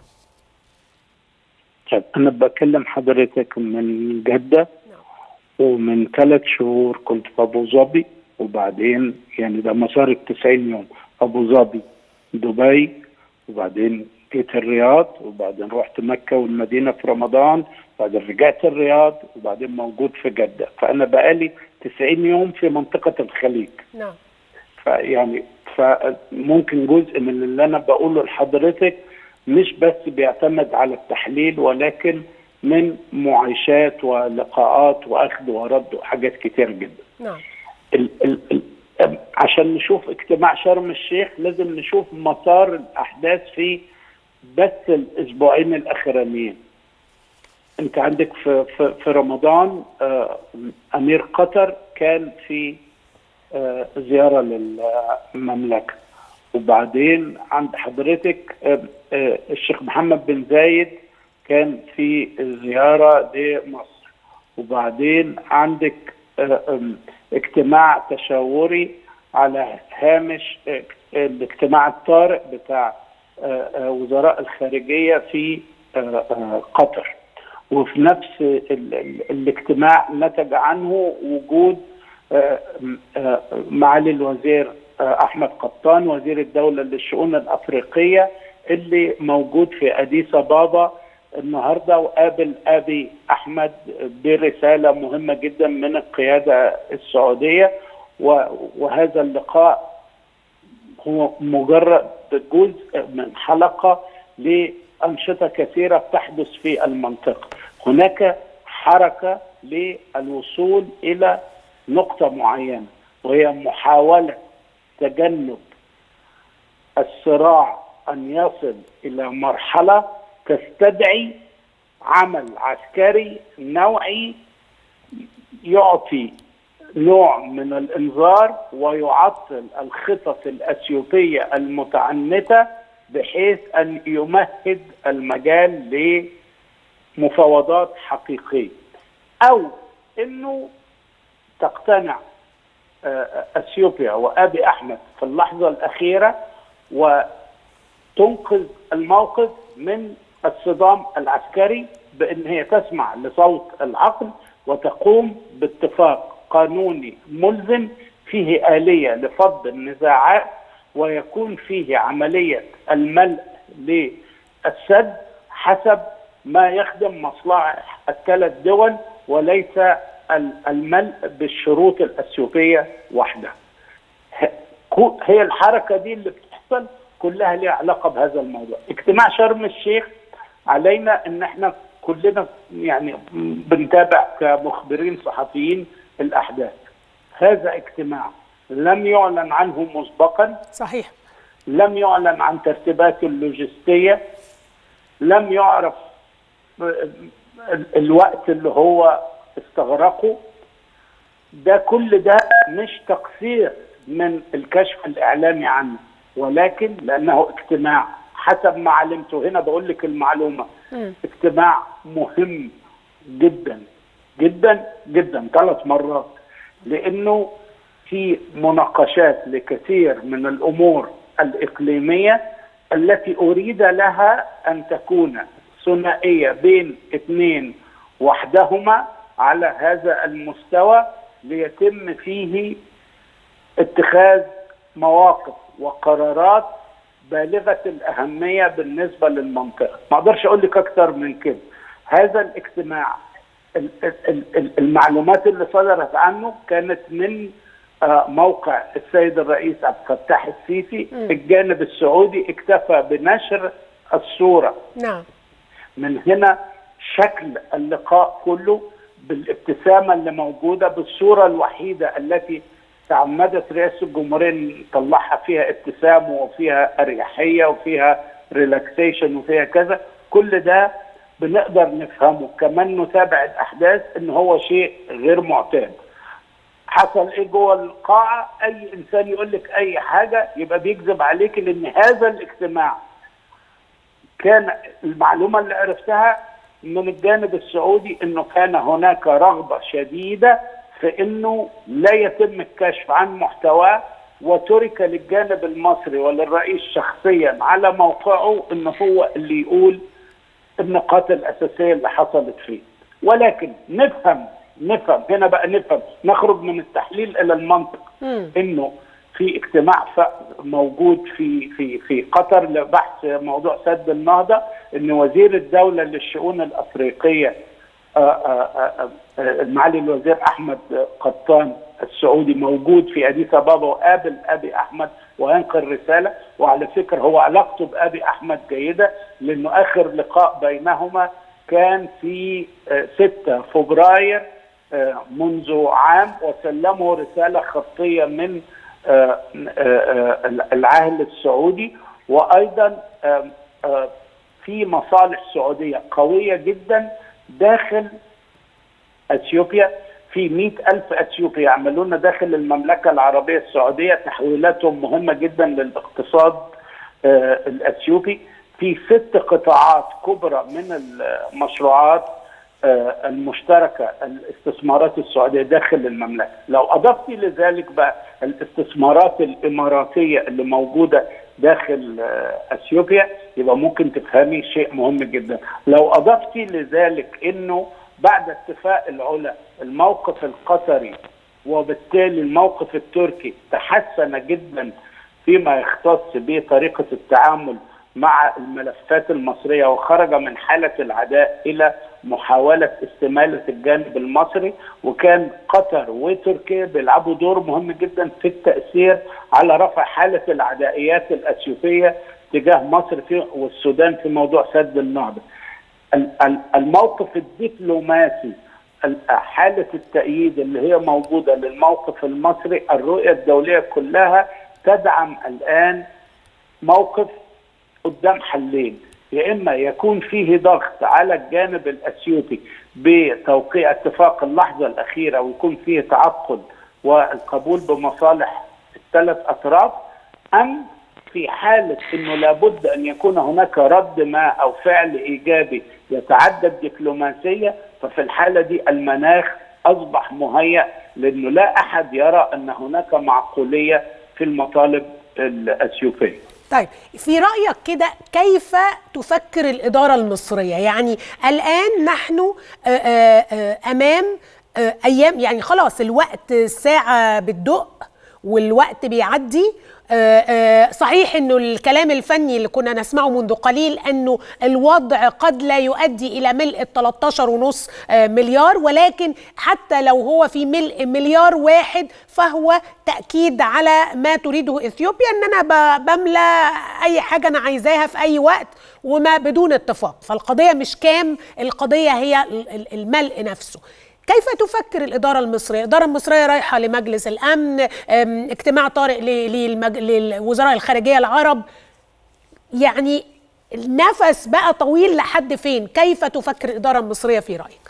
أنا بكلم حضرتك من جدة، ومن 3 شهور كنت في أبو ظبي، وبعدين يعني ده مسار 90 يوم، أبو ظبي، دبي، وبعدين جيت الرياض، وبعدين رحت مكة والمدينة في رمضان، بعدين رجعت الرياض، وبعدين موجود في جدة. فأنا بقالي 90 يوم في منطقة الخليج. نعم. فممكن جزء من اللي أنا بقوله لحضرتك مش بس بيعتمد على التحليل، ولكن من معايشات ولقاءات وأخذ ورد وحاجات كتير جدا. نعم. عشان نشوف اجتماع شرم الشيخ لازم نشوف مسار الأحداث في بس الأسبوعين الأخرانيين. أنت عندك في رمضان أمير قطر كان في زيارة للمملكة، وبعدين عند حضرتك الشيخ محمد بن زايد كان في زيارة لمصر، وبعدين عندك اجتماع تشاوري على هامش الاجتماع الطارئ بتاع وزراء الخارجية في قطر، وفي نفس الاجتماع نتج عنه وجود معالي الوزير أحمد قطان وزير الدولة للشؤون الأفريقية اللي موجود في أديس أبابا النهارده، وقابل أبي أحمد برسالة مهمة جدا من القيادة السعودية. وهذا اللقاء هو مجرد جزء من حلقة لأنشطة كثيرة بتحدث في المنطقة. هناك حركة للوصول إلى نقطة معينة، وهي محاولة تجنب الصراع أن يصل إلى مرحلة تستدعي عمل عسكري نوعي يعطي نوع من الإنذار ويعطل الخطط الأثيوبية المتعنتة، بحيث أن يمهد المجال لمفاوضات حقيقية، أو أنه تقتنع أثيوبيا وأبي أحمد في اللحظة الأخيرة وتنقذ الموقف من الصدام العسكري بأن هي تسمع لصوت العقل وتقوم باتفاق قانوني ملزم فيه آلية لفض النزاعات، ويكون فيه عملية الملء للسد حسب ما يخدم مصلحة الثلاث دول، وليس الملء بالشروط الأثيوبية وحدها. هي الحركة دي اللي بتحصل كلها لها علاقة بهذا الموضوع. اجتماع شرم الشيخ علينا ان احنا كلنا يعني بنتابع كمخبرين صحفيين الأحداث. هذا اجتماع لم يعلن عنه مسبقا، صحيح، لم يعلن عن ترتيباته اللوجستية، لم يعرف الوقت اللي هو استغرقه. ده كل ده مش تقصير من الكشف الإعلامي عنه، ولكن لأنه اجتماع حسب ما علمته، هنا بقول لك المعلومة، اجتماع مهم جدا جدا جدا 3 مرات، لأنه في مناقشات لكثير من الأمور الإقليمية التي أريد لها أن تكون ثنائية بين 2 وحدهما على هذا المستوى، ليتم فيه اتخاذ مواقف وقرارات بالغة الأهمية بالنسبة للمنطقة. ما أقدرش أقول لك أكثر من كده. هذا الاجتماع المعلومات اللي صدرت عنه كانت من موقع السيد الرئيس عبد الفتاح السيسي. الجانب السعودي اكتفى بنشر الصورة. نعم. من هنا شكل اللقاء كله بالابتسامة اللي موجودة، بالصورة الوحيدة التي تعمدت رئاسة الجمهورية تطلعها فيها ابتسام وفيها أريحية وفيها ريلاكسيشن وفيها كذا، كل ده بنقدر نفهمه، كمان نتابع الأحداث إن هو شيء غير معتاد. حصل إيه جوه القاعة؟ أي إنسان يقول لك أي حاجة يبقى بيكذب عليك، لأن هذا الاجتماع كان المعلومة اللي عرفتها من الجانب السعودي إنه كان هناك رغبة شديدة في إنه لا يتم الكشف عن محتواه، وترك للجانب المصري وللرئيس شخصيا على موقعه إنه هو اللي يقول النقاط الأساسية اللي حصلت فيه. ولكن نفهم هنا بقى، نفهم، نخرج من التحليل إلى المنطق. إنه في اجتماع موجود في قطر لبحث موضوع سد النهضة، إن وزير الدولة للشؤون الأفريقية معالي الوزير أحمد قطان السعودي موجود في أديس أبابا وقابل أبي أحمد وينقل رسالة. وعلى فكرة هو علاقته بأبي أحمد جيدة، لأنه آخر لقاء بينهما كان في 6 فبراير منذ عام، وسلمه رسالة خطية من العاهل السعودي. وأيضا في مصالح سعودية قوية جدا داخل أثيوبيا، في 100,000 أثيوبي يعملون داخل المملكة العربية السعودية، تحويلاتهم مهمة جدا للاقتصاد الأثيوبي. في 6 قطاعات كبرى من المشروعات المشتركة الاستثمارات السعودية داخل المملكة. لو أضفت لذلك بقى الاستثمارات الإماراتية اللي موجودة داخل أثيوبيا، يبقى ممكن تفهمي شيء مهم جدا. لو أضفت لذلك إنه بعد اتفاق العلا الموقف القطري وبالتالي الموقف التركي تحسن جدا فيما يختص بطريقة التعامل مع الملفات المصرية، وخرج من حالة العداء إلى محاولة استمالة الجانب المصري، وكان قطر وتركيا بيلعبوا دور مهم جدا في التأثير على رفع حالة العدائيات الأثيوبية تجاه مصر والسودان في موضوع سد النهضة. الموقف الدبلوماسي، حالة التأييد اللي هي موجودة للموقف المصري، الرؤية الدولية كلها تدعم الآن موقف قدام حلين: يا إما يكون فيه ضغط على الجانب الأثيوبي بتوقيع اتفاق اللحظة الأخيرة ويكون فيه تعقل والقبول بمصالح الثلاث أطراف، أم في حالة أنه لابد أن يكون هناك رد ما أو فعل إيجابي يتعدى الدبلوماسية. ففي الحالة دي المناخ أصبح مهيأ، لأنه لا أحد يرى أن هناك معقولية في المطالب الأثيوبية. طيب، في رأيك كده كيف تفكر الإدارة المصرية؟ يعني الآن نحن أمام أيام، يعني خلاص الوقت، الساعة بتدق والوقت بيعدي. صحيح انه الكلام الفني اللي كنا نسمعه منذ قليل انه الوضع قد لا يؤدي الى ملء 13.5 مليار، ولكن حتى لو هو في ملء مليار واحد فهو تأكيد على ما تريده اثيوبيا، ان انا بملى اي حاجة انا عايزاها في اي وقت وما بدون اتفاق. فالقضية مش كام، القضية هي الملء نفسه. كيف تفكر الإدارة المصرية؟ الإدارة المصرية رايحة لمجلس الأمن، اجتماع طارئ للوزراء الخارجية العرب، يعني النفس بقى طويل لحد فين؟ كيف تفكر الإدارة المصرية في رأيك؟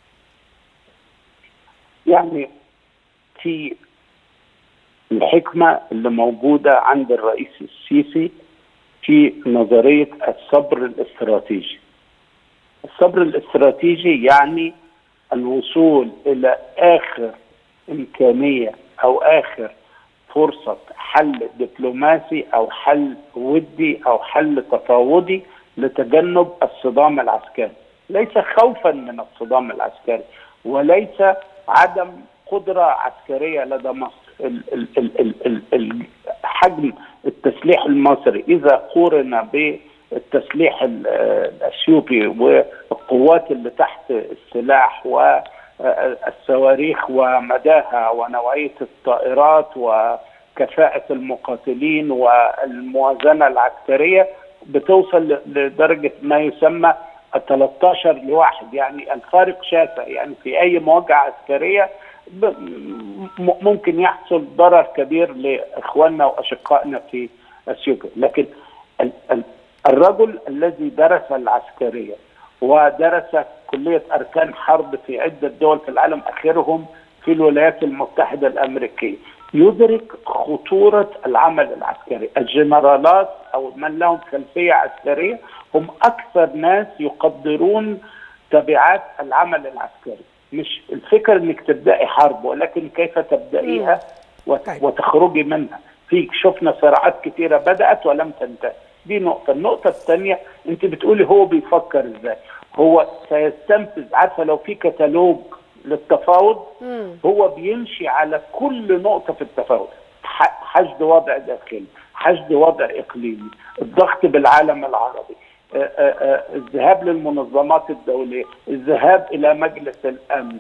يعني في الحكمة اللي موجودة عند الرئيس السيسي في نظرية الصبر الاستراتيجي. الصبر الاستراتيجي يعني الوصول إلى آخر إمكانية أو آخر فرصة حل دبلوماسي أو حل ودي أو حل تفاوضي لتجنب الصدام العسكري، ليس خوفا من الصدام العسكري وليس عدم قدرة عسكرية لدى مصر. حجم التسليح المصري إذا قورن بالتسليح الأثيوبي والقوات اللي تحت السلاح والصواريخ ومداها ونوعية الطائرات وكفاءة المقاتلين والموازنة العسكرية بتوصل لدرجة ما يسمى 13-1، يعني الفارق شاسع. يعني في أي مواجهة عسكرية ممكن يحصل ضرر كبير لإخواننا وأشقائنا في أثيوبيا، لكن الرجل الذي درس العسكرية ودرس كلية أركان حرب في عدة دول في العالم، آخرهم في الولايات المتحدة الأمريكية، يدرك خطورة العمل العسكري. الجنرالات أو من لهم خلفية عسكرية هم أكثر ناس يقدرون تبعات العمل العسكري. مش الفكرة أنك تبدأي حرب، ولكن كيف تبدأيها وتخرجي منها. شفنا صراعات كثيرة بدأت ولم تنتهي. دي نقطة. النقطة الثانية، أنت بتقولي هو بيفكر إزاي؟ هو سيستنفذ، عارفة لو في كتالوج للتفاوض هو بيمشي على كل نقطة في التفاوض. حشد وضع داخلي، حشد وضع إقليمي، الضغط بالعالم العربي، الذهاب للمنظمات الدولية، الذهاب إلى مجلس الأمن،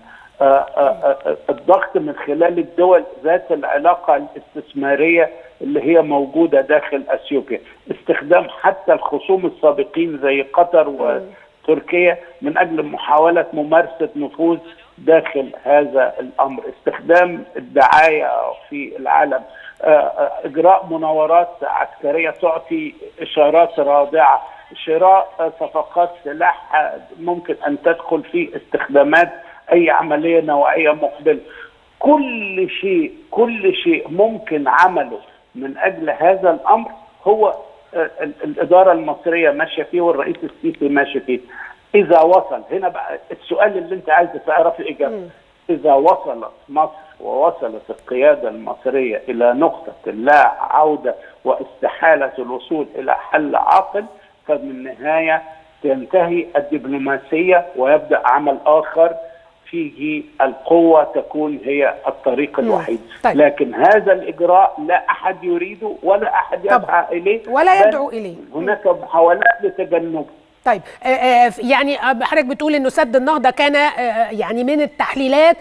الضغط من خلال الدول ذات العلاقة الاستثمارية اللي هي موجودة داخل أثيوبيا، استخدام حتى الخصوم السابقين زي قطر وتركيا من أجل محاولة ممارسة نفوذ داخل هذا الأمر، استخدام الدعاية في العالم، إجراء مناورات عسكرية تعطي إشارات رادعة، شراء صفقات سلاح ممكن أن تدخل في استخدامات أي عملية نوعية مقبلة. كل شيء ممكن عمله من أجل هذا الأمر هو الإدارة المصرية ماشية فيه والرئيس السيسي ماشي فيه. إذا وصل هنا بقى السؤال اللي أنت عايز تعرفي إجابته، إذا وصلت مصر ووصلت القيادة المصرية إلى نقطة لا عودة واستحالة الوصول إلى حل عاقل، فمن النهاية تنتهي الدبلوماسية ويبدأ عمل آخر فيه القوة تكون هي الطريق الوحيد. طيب. لكن هذا الإجراء لا أحد يريده ولا أحد يسعى إليه ولا يدعو إليه. هناك محاولات لتجنبه. طيب يعني حضرتك بتقول انه سد النهضه كان يعني من التحليلات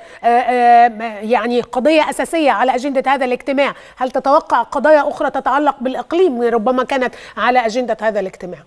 يعني قضيه اساسيه على اجنده هذا الاجتماع، هل تتوقع قضايا اخرى تتعلق بالاقليم ربما كانت على اجنده هذا الاجتماع؟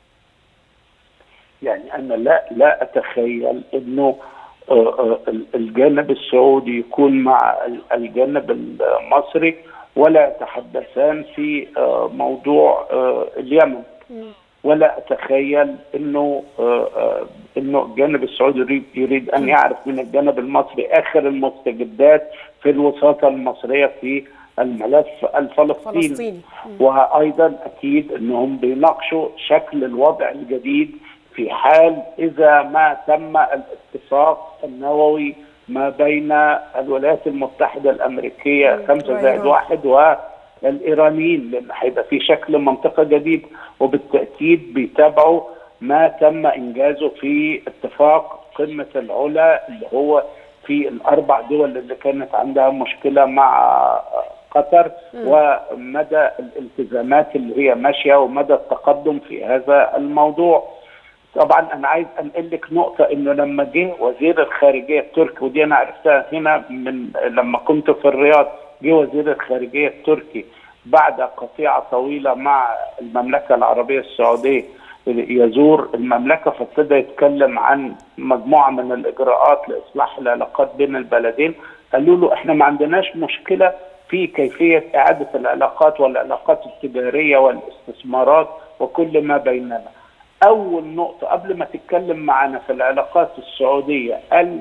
يعني انا لا اتخيل انه الجانب السعودي يكون مع الجانب المصري ولا يتحدثان في موضوع اليمن، ولا اتخيل انه الجانب السعودي يريد ان يعرف من الجانب المصري اخر المستجدات في الوساطه المصريه في الملف الفلسطيني. وايضا اكيد انهم بيناقشوا شكل الوضع الجديد في حال اذا ما تم الاتفاق النووي ما بين الولايات المتحده الامريكيه 5+1 والإيرانيين، لأن هيبقى في شكل منطقة جديد. وبالتأكيد بيتابعوا ما تم إنجازه في اتفاق قمة العلا اللي هو في الأربع دول اللي كانت عندها مشكلة مع قطر، ومدى الالتزامات اللي هي ماشية ومدى التقدم في هذا الموضوع. طبعا أنا عايز أنقل لك نقطة، إنه لما جه وزير الخارجية التركي، ودي أنا عرفتها هنا من لما كنت في الرياض، جه وزير الخارجية التركي بعد قطيعة طويلة مع المملكة العربية السعودية يزور المملكة، فابتدى يتكلم عن مجموعة من الإجراءات لإصلاح العلاقات بين البلدين. قالوا له احنا ما عندناش مشكلة في كيفية إعادة العلاقات والعلاقات التجارية والاستثمارات وكل ما بيننا. أول نقطة قبل ما تتكلم معنا في العلاقات السعودية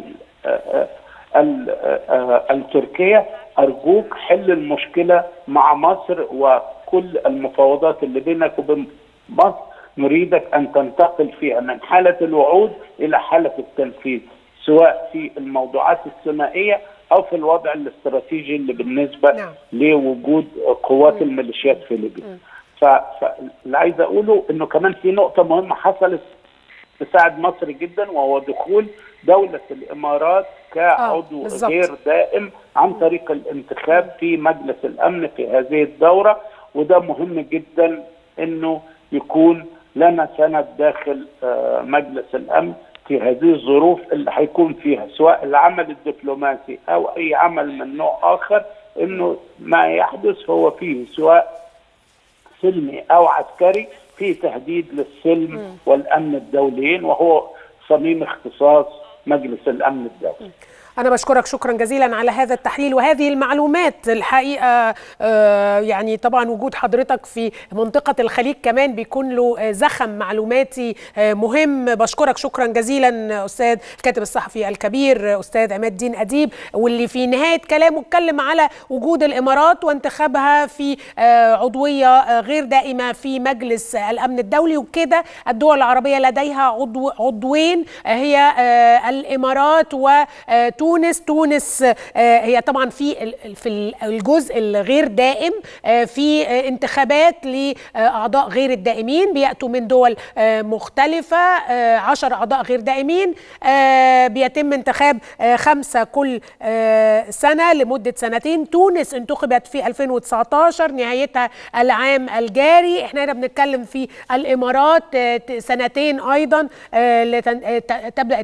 التركية، أرجوك حل المشكلة مع مصر، وكل المفاوضات اللي بينك وبين مصر نريدك أن تنتقل فيها من حالة الوعود إلى حالة التنفيذ، سواء في الموضوعات الثنائية أو في الوضع الاستراتيجي اللي بالنسبة لوجود قوات الميليشيات في ليبيا. فاللي عايز أقوله إنه كمان في نقطة مهمة حصلت تساعد مصر جدا، وهو دخول دولة الإمارات كعضو غير دائم عن طريق الانتخاب في مجلس الأمن في هذه الدورة. وده مهم جدا إنه يكون لنا سند داخل مجلس الأمن في هذه الظروف اللي هيكون فيها سواء العمل الدبلوماسي أو أي عمل من نوع آخر، إنه ما يحدث هو فيه سواء سلمي أو عسكري في تهديد للسلم والأمن الدوليين، وهو صميم اختصاص مجلس الأمن الدولي. أنا بشكرك شكرا جزيلا على هذا التحليل وهذه المعلومات الحقيقة. يعني طبعا وجود حضرتك في منطقة الخليج كمان بيكون له زخم معلوماتي مهم. بشكرك شكرا جزيلا أستاذ الكاتب الصحفي الكبير أستاذ عماد الدين أديب، واللي في نهاية كلامه اتكلم على وجود الإمارات وانتخابها في عضوية غير دائمة في مجلس الأمن الدولي، وكده الدول العربية لديها عضوين هي الإمارات وتونس. تونس هي طبعا في الجزء الغير دائم في انتخابات لأعضاء غير الدائمين بيأتوا من دول مختلفة، 10 أعضاء غير دائمين بيتم انتخاب 5 كل سنة لمدة سنتين. تونس انتخبت في 2019 نهايتها العام الجاري. احنا هنا بنتكلم في الإمارات سنتين أيضا تبدأ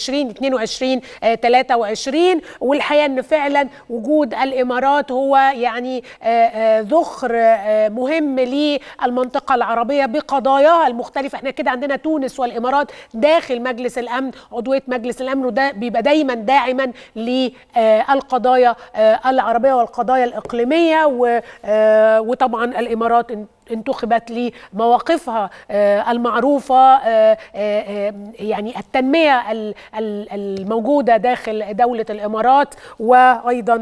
22 23، والحقيقة أن فعلا وجود الإمارات هو يعني ذخر مهم للمنطقة العربية بقضاياها المختلفة. احنا كده عندنا تونس والإمارات داخل مجلس الأمن، عضوية مجلس الأمن، وده بيبقى دايما داعما للقضايا العربية والقضايا الإقليمية. وطبعا الإمارات انتخبت لمواقفها المعروفة، يعني التنمية الموجودة داخل دولة الإمارات، وأيضا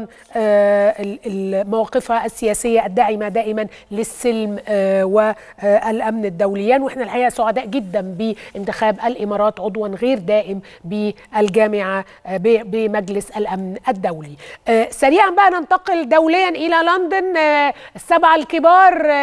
مواقفها السياسية الداعمة دائما للسلم والأمن الدوليان. وإحنا الحقيقة سعداء جدا بانتخاب الإمارات عضوا غير دائم بالجامعة بمجلس الأمن الدولي. سريعا بقى ننتقل دوليا إلى لندن. السبعة الكبار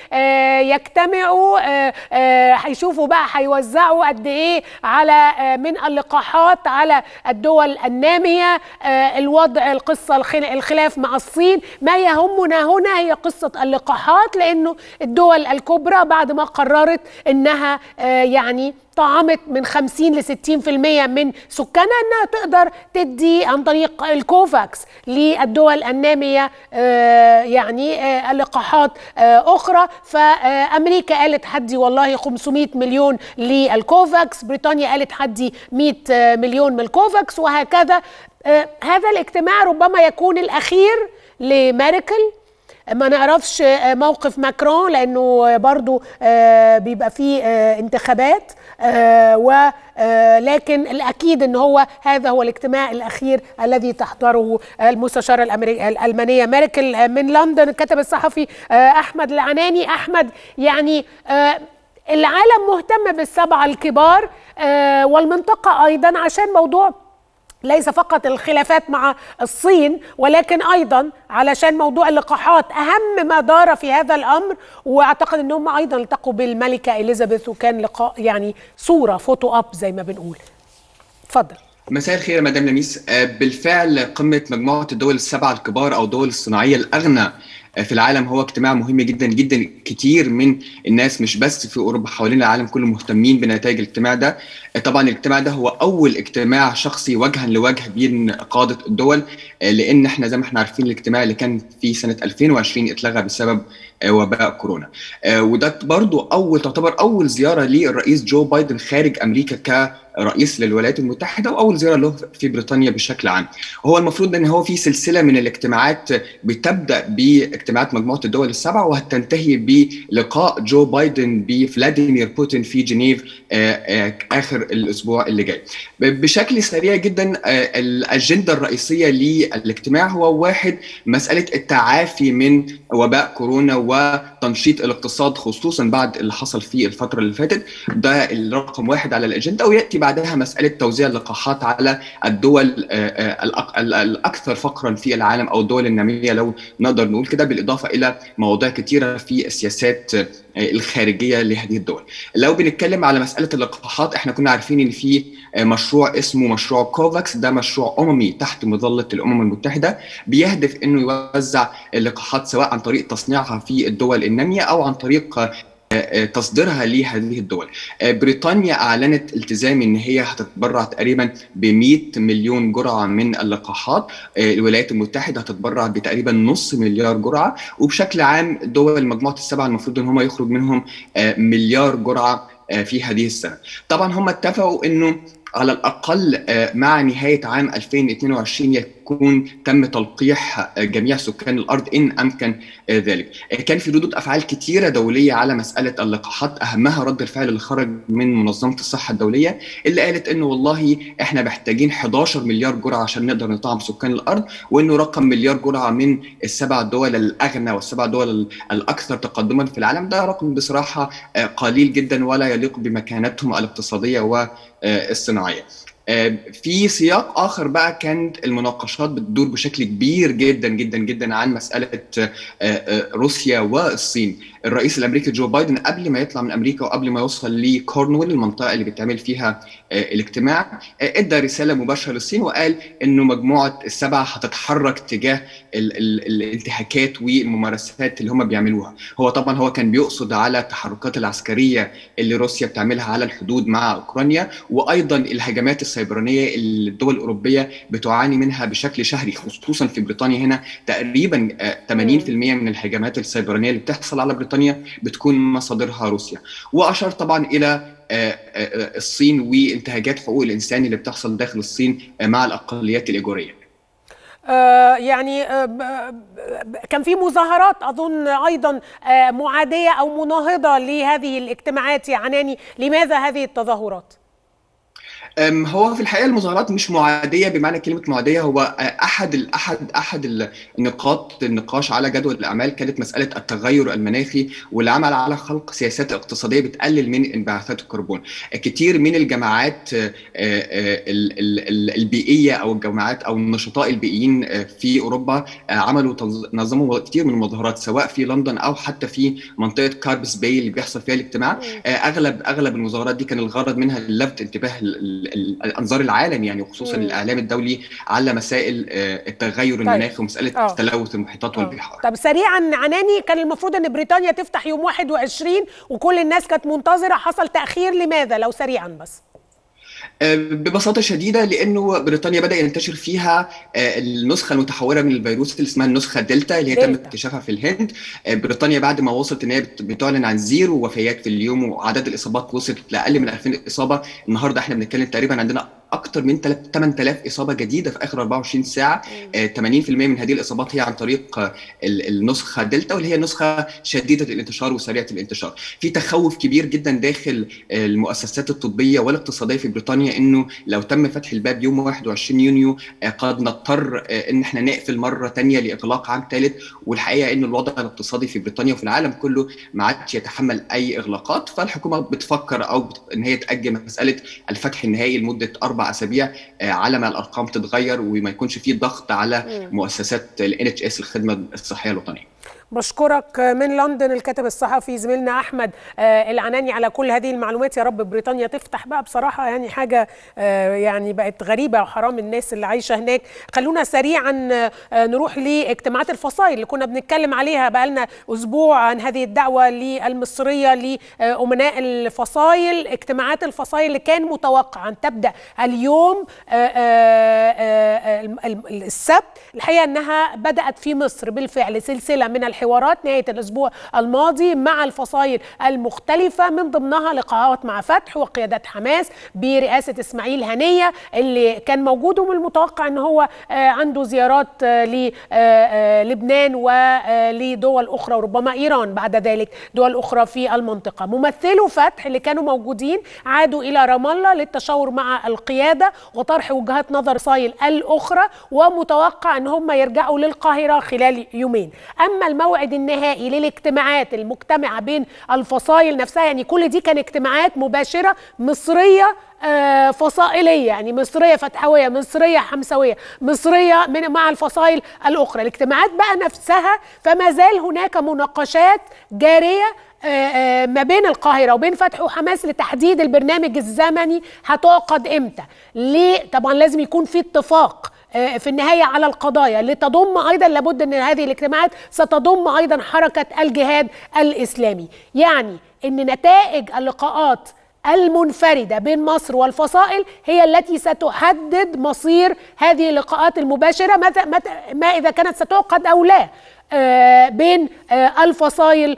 يجتمعوا، هيشوفوا بقى هيوزعوا قد ايه على من اللقاحات على الدول النامية. الوضع القصة الخلاف مع الصين. ما يهمنا هنا هي قصة اللقاحات، لأنه الدول الكبرى بعد ما قررت انها يعني طعمت من 50 ل 60% من سكانها انها تقدر تدي عن طريق الكوفاكس للدول النامية يعني لقاحات اخرى. فامريكا قالت حدي والله 500 مليون للكوفاكس، بريطانيا قالت حدي 100 مليون من الكوفاكس، وهكذا. هذا الاجتماع ربما يكون الاخير لميركل. ما نعرفش موقف ماكرون لأنه برضو بيبقى فيه انتخابات، ولكن الأكيد أنه هو هذا هو الاجتماع الأخير الذي تحضره المستشارة الألمانية ميركل. من لندن الكاتب الصحفي أحمد العناني. أحمد، يعني العالم مهتم بالسبعة الكبار والمنطقة أيضا عشان موضوع ليس فقط الخلافات مع الصين، ولكن أيضا علشان موضوع اللقاحات أهم ما دار في هذا الأمر. وأعتقد أنهم أيضا التقوا بالملكة إليزابيث وكان لقاء يعني صورة فوتو أب زي ما بنقول. اتفضل. مساء الخير يا مدام لميس. بالفعل قمة مجموعة الدول السبعة الكبار أو الدول الصناعية الأغنى في العالم هو اجتماع مهم جدا جدا. كتير من الناس مش بس في أوروبا، حوالين العالم كله مهتمين بنتائج الاجتماع ده. طبعا الاجتماع ده هو أول اجتماع شخصي وجها لوجه بين قادة الدول، لأن احنا زي ما احنا عارفين الاجتماع اللي كان في سنة 2020 اتلغى بسبب وباء كورونا. وده برضو تعتبر أول زيارة للرئيس جو بايدن خارج أمريكا كرئيس للولايات المتحدة، وأول زيارة له في بريطانيا بشكل عام. هو المفروض أن هو في سلسلة من الاجتماعات بتبدأ باجتماعات مجموعة الدول السبعة وهتنتهي بلقاء جو بايدن بفلاديمير بوتين في جنيف آخر الأسبوع اللي جاي. بشكل سريع جدا الأجندة الرئيسية للاجتماع هو واحد، مسألة التعافي من وباء كورونا وتنشيط الاقتصاد خصوصا بعد اللي حصل في الفترة اللي فاتت. ده الرقم واحد على الأجندة، ويأتي بعدها مسألة توزيع اللقاحات على الدول الأكثر فقرا في العالم أو الدول النامية لو نقدر نقول كده، بالإضافة إلى مواضيع كتيرة في السياسات الخارجية لهذه الدول. لو بنتكلم على مسألة اللقاحات، احنا كنا عارفين ان في مشروع اسمه مشروع كوفاكس، ده مشروع أممي تحت مظلة الأمم المتحدة بيهدف انه يوزع اللقاحات سواء عن طريق تصنيعها في الدول النامية او عن طريق تصديرها لهذه الدول. بريطانيا أعلنت التزام ان هي هتتبرع تقريبا ب100 مليون جرعة من اللقاحات. الولايات المتحدة هتتبرع بتقريبا نص مليار جرعة، وبشكل عام دول مجموعة السبعة المفروض ان هم يخرج منهم مليار جرعة في هذه السنة. طبعا هم اتفقوا انه على الأقل مع نهاية عام 2022 يكون تم تلقيح جميع سكان الأرض إن أمكن ذلك. كان في ردود أفعال كتيرة دولية على مسألة اللقاحات، أهمها رد الفعل اللي خرج من منظمة الصحة الدولية اللي قالت إنه والله إحنا محتاجين 11 مليار جرعة عشان نقدر نطعم سكان الأرض، وإنه رقم مليار جرعة من السبع دول الأغنى والسبع دول الأكثر تقدما في العالم ده رقم بصراحة قليل جدا ولا يليق بمكانتهم الاقتصادية والصناعية. في سياق آخر بقى كانت المناقشات بتدور بشكل كبير جدا جدا جدا عن مسألة روسيا والصين. الرئيس الأمريكي جو بايدن قبل ما يطلع من أمريكا وقبل ما يوصل لكورنويل المنطقة اللي بيتعمل فيها الاجتماع ادى رسالة مباشرة للصين وقال إنه مجموعة السبع هتتحرك تجاه الانتهاكات والممارسات اللي هم بيعملوها. هو طبعا هو كان بيقصد على التحركات العسكرية اللي روسيا بتعملها على الحدود مع أوكرانيا، وأيضا الهجمات السيبرانية اللي الدول الأوروبية بتعاني منها بشكل شهري، خصوصا في بريطانيا. هنا تقريبا 80% من الهجمات السيبرانية اللي بتحصل على بريطانيا بتكون مصادرها روسيا. وأشار طبعا إلى الصين وانتهاكات حقوق الإنسان اللي بتحصل داخل الصين مع الأقليات الإيغورية. يعني كان في مظاهرات أظن أيضا معادية أو مناهضة لهذه الاجتماعات يا عناني، لماذا هذه التظاهرات؟ هو في الحقيقه المظاهرات مش معاديه بمعنى كلمه معاديه، هو احد النقاط النقاش على جدول الاعمال كانت مساله التغير المناخي والعمل على خلق سياسات اقتصاديه بتقلل من انبعاثات الكربون. كتير من الجماعات البيئيه او الجماعات او النشطاء البيئيين في اوروبا نظموا كتير من المظاهرات سواء في لندن او حتى في منطقه كاربس باي اللي بيحصل فيها الاجتماع. اغلب المظاهرات دي كان الغرض منها لفت انتباه الانظار العالم يعني، وخصوصا الاعلام الدولي على مسائل التغير المناخي ومساله تلوث المحيطات والبحار. طب سريعا عناني، كان المفروض ان بريطانيا تفتح يوم 21 وكل الناس كانت منتظره، حصل تاخير لماذا؟ لو سريعا بس. ببساطة شديدة لأنه بريطانيا بدأ ينتشر فيها النسخة المتحورة من الفيروس اللي اسمها النسخة دلتا اللي هي تم اكتشافها في الهند. بريطانيا بعد ما وصلت إن هي بتعلن عن 0 وفيات في اليوم وعدد الإصابات وصلت لأقل من 2000 إصابة، النهاردة احنا بنتكلم تقريبا عندنا أكثر من 8000 إصابة جديدة في آخر 24 ساعة. 80% من هذه الإصابات هي عن طريق النسخة دلتا واللي هي نسخة شديدة الانتشار وسريعة الانتشار. في تخوف كبير جدا داخل المؤسسات الطبية والاقتصادية في بريطانيا إنه لو تم فتح الباب يوم 21 يونيو قد نضطر إن احنا نقفل مرة تانية لإغلاق عام ثالث. والحقيقة إنه الوضع الاقتصادي في بريطانيا وفي العالم كله ما عادش يتحمل أي إغلاقات، فالحكومة بتفكر أو إن هي تأجل مسألة الفتح النهائي لمدة 4 أسابيع على ما الأرقام تتغير وما يكونش فيه ضغط على مؤسسات NHS الخدمة الصحية الوطنية. بشكرك من لندن الكاتب الصحفي زميلنا أحمد العناني على كل هذه المعلومات. يا رب بريطانيا تفتح بقى، بصراحة يعني حاجة يعني بقت غريبة وحرام الناس اللي عايشة هناك. خلونا سريعا نروح لاجتماعات الفصائل اللي كنا بنتكلم عليها بقى لنا أسبوع عن هذه الدعوة المصرية لأمناء الفصائل. اجتماعات الفصائل اللي كان متوقع أن تبدأ اليوم السبت، الحقيقة أنها بدأت في مصر بالفعل سلسلة من الحوارات نهاية الأسبوع الماضي مع الفصائل المختلفة، من ضمنها لقاءات مع فتح وقيادات حماس برئاسة إسماعيل هنية اللي كان موجود ومن المتوقع أنه هو عنده زيارات للبنان ولدول أخرى وربما إيران بعد ذلك دول أخرى في المنطقة. ممثلو فتح اللي كانوا موجودين عادوا إلى رام الله للتشاور مع القيادة وطرح وجهات نظر الفصائل الأخرى، ومتوقع أن هم يرجعوا للقاهرة خلال يومين. أما الموعد النهائي للاجتماعات المجتمعة بين الفصائل نفسها، يعني كل دي كان اجتماعات مباشرة مصرية فصائلية، يعني مصرية فتحوية، مصرية حمسوية، مصرية مع الفصائل الأخرى. الاجتماعات بقى نفسها فما زال هناك مناقشات جارية ما بين القاهرة وبين فتح وحماس لتحديد البرنامج الزمني هتعقد امتى. ليه؟ طبعا لازم يكون في اتفاق في النهاية على القضايا اللي تضم أيضا، لابد أن هذه الاجتماعات ستضم أيضا حركة الجهاد الإسلامي. يعني أن نتائج اللقاءات المنفردة بين مصر والفصائل هي التي ستحدد مصير هذه اللقاءات المباشرة، ما إذا كانت ستعقد أو لا بين الفصائل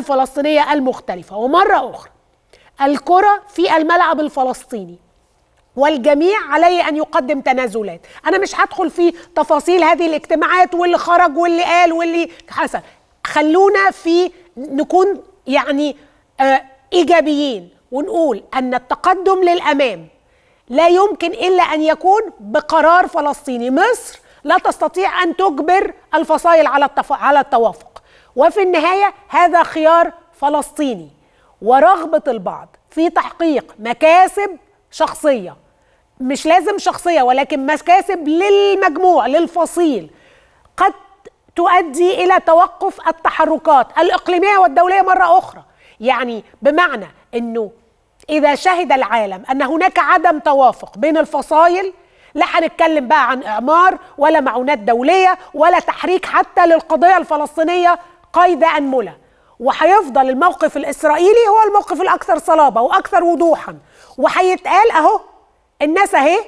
الفلسطينية المختلفة. ومرة أخرى الكرة في الملعب الفلسطيني، والجميع عليه أن يقدم تنازلات. أنا مش هدخل في تفاصيل هذه الاجتماعات واللي خرج واللي قال واللي حصل، خلونا في نكون يعني إيجابيين ونقول أن التقدم للأمام لا يمكن إلا أن يكون بقرار فلسطيني. مصر لا تستطيع أن تجبر الفصائل على التوافق، وفي النهاية هذا خيار فلسطيني، ورغبة البعض في تحقيق مكاسب شخصية، مش لازم شخصية ولكن مكاسب للمجموع للفصيل، قد تؤدي إلى توقف التحركات الإقليمية والدولية مرة أخرى. يعني بمعنى أنه إذا شهد العالم أن هناك عدم توافق بين الفصائل، لا هنتكلم بقى عن إعمار ولا معونات دولية ولا تحريك حتى للقضية الفلسطينية قيد أنملة، وهيفضل الموقف الإسرائيلي هو الموقف الأكثر صلابة وأكثر وضوحا، وهيتقال أهو الناس أهي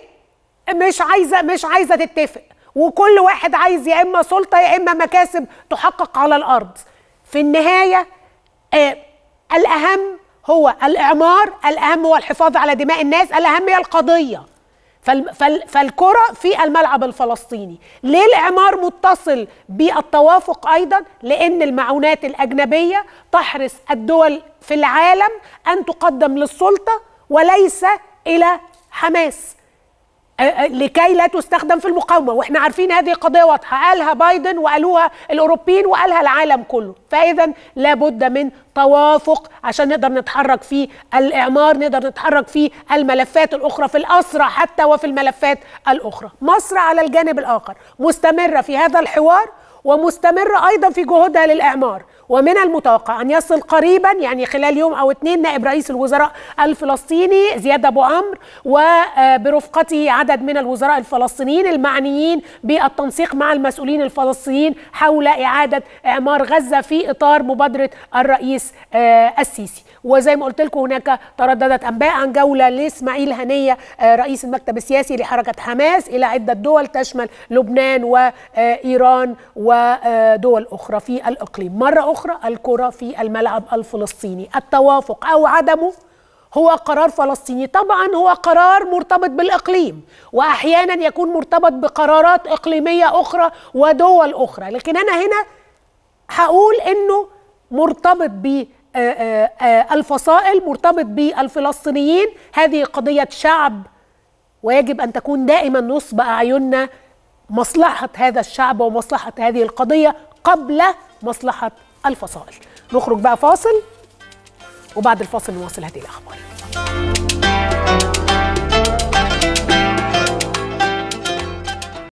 مش عايزة تتفق، وكل واحد عايز يا إما سلطة يا إما مكاسب تحقق على الأرض. في النهاية الأهم هو الإعمار، الأهم هو الحفاظ على دماء الناس، الأهم هي القضية. فالكرة في الملعب الفلسطيني. ليه الإعمار متصل بالتوافق أيضا؟ لأن المعونات الأجنبية تحرص الدول في العالم أن تقدم للسلطة وليس إلى حماس لكي لا تستخدم في المقاومة، واحنا عارفين هذه قضية واضحة، قالها بايدن وقالوها الأوروبيين وقالها العالم كله. فإذا لابد من توافق عشان نقدر نتحرك في الإعمار، نقدر نتحرك في الملفات الأخرى، في الأسرى حتى وفي الملفات الأخرى. مصر على الجانب الآخر مستمرة في هذا الحوار ومستمرة أيضا في جهودها للإعمار، ومن المتوقع أن يصل قريبا يعني خلال يوم أو 2 نائب رئيس الوزراء الفلسطيني زياد أبو عمرو وبرفقته عدد من الوزراء الفلسطينيين المعنيين بالتنسيق مع المسؤولين الفلسطينيين حول إعادة إعمار غزة في إطار مبادرة الرئيس السيسي. وزي ما قلت لكم هناك ترددت أنباء عن جولة لإسماعيل هنية رئيس المكتب السياسي لحركة حماس إلى عدة دول تشمل لبنان وإيران ودول أخرى في الإقليم. مرة أخرى الكرة في الملعب الفلسطيني، التوافق أو عدمه هو قرار فلسطيني. طبعا هو قرار مرتبط بالإقليم وأحيانا يكون مرتبط بقرارات إقليمية أخرى ودول أخرى، لكن أنا هنا هقول إنه مرتبط بالفصائل، مرتبط بالفلسطينيين. هذه قضية شعب ويجب أن تكون دائما نصب أعيننا مصلحة هذا الشعب ومصلحة هذه القضية قبل مصلحة الفصائل. نخرج بقى فاصل وبعد الفاصل نواصل هذه الأخبار.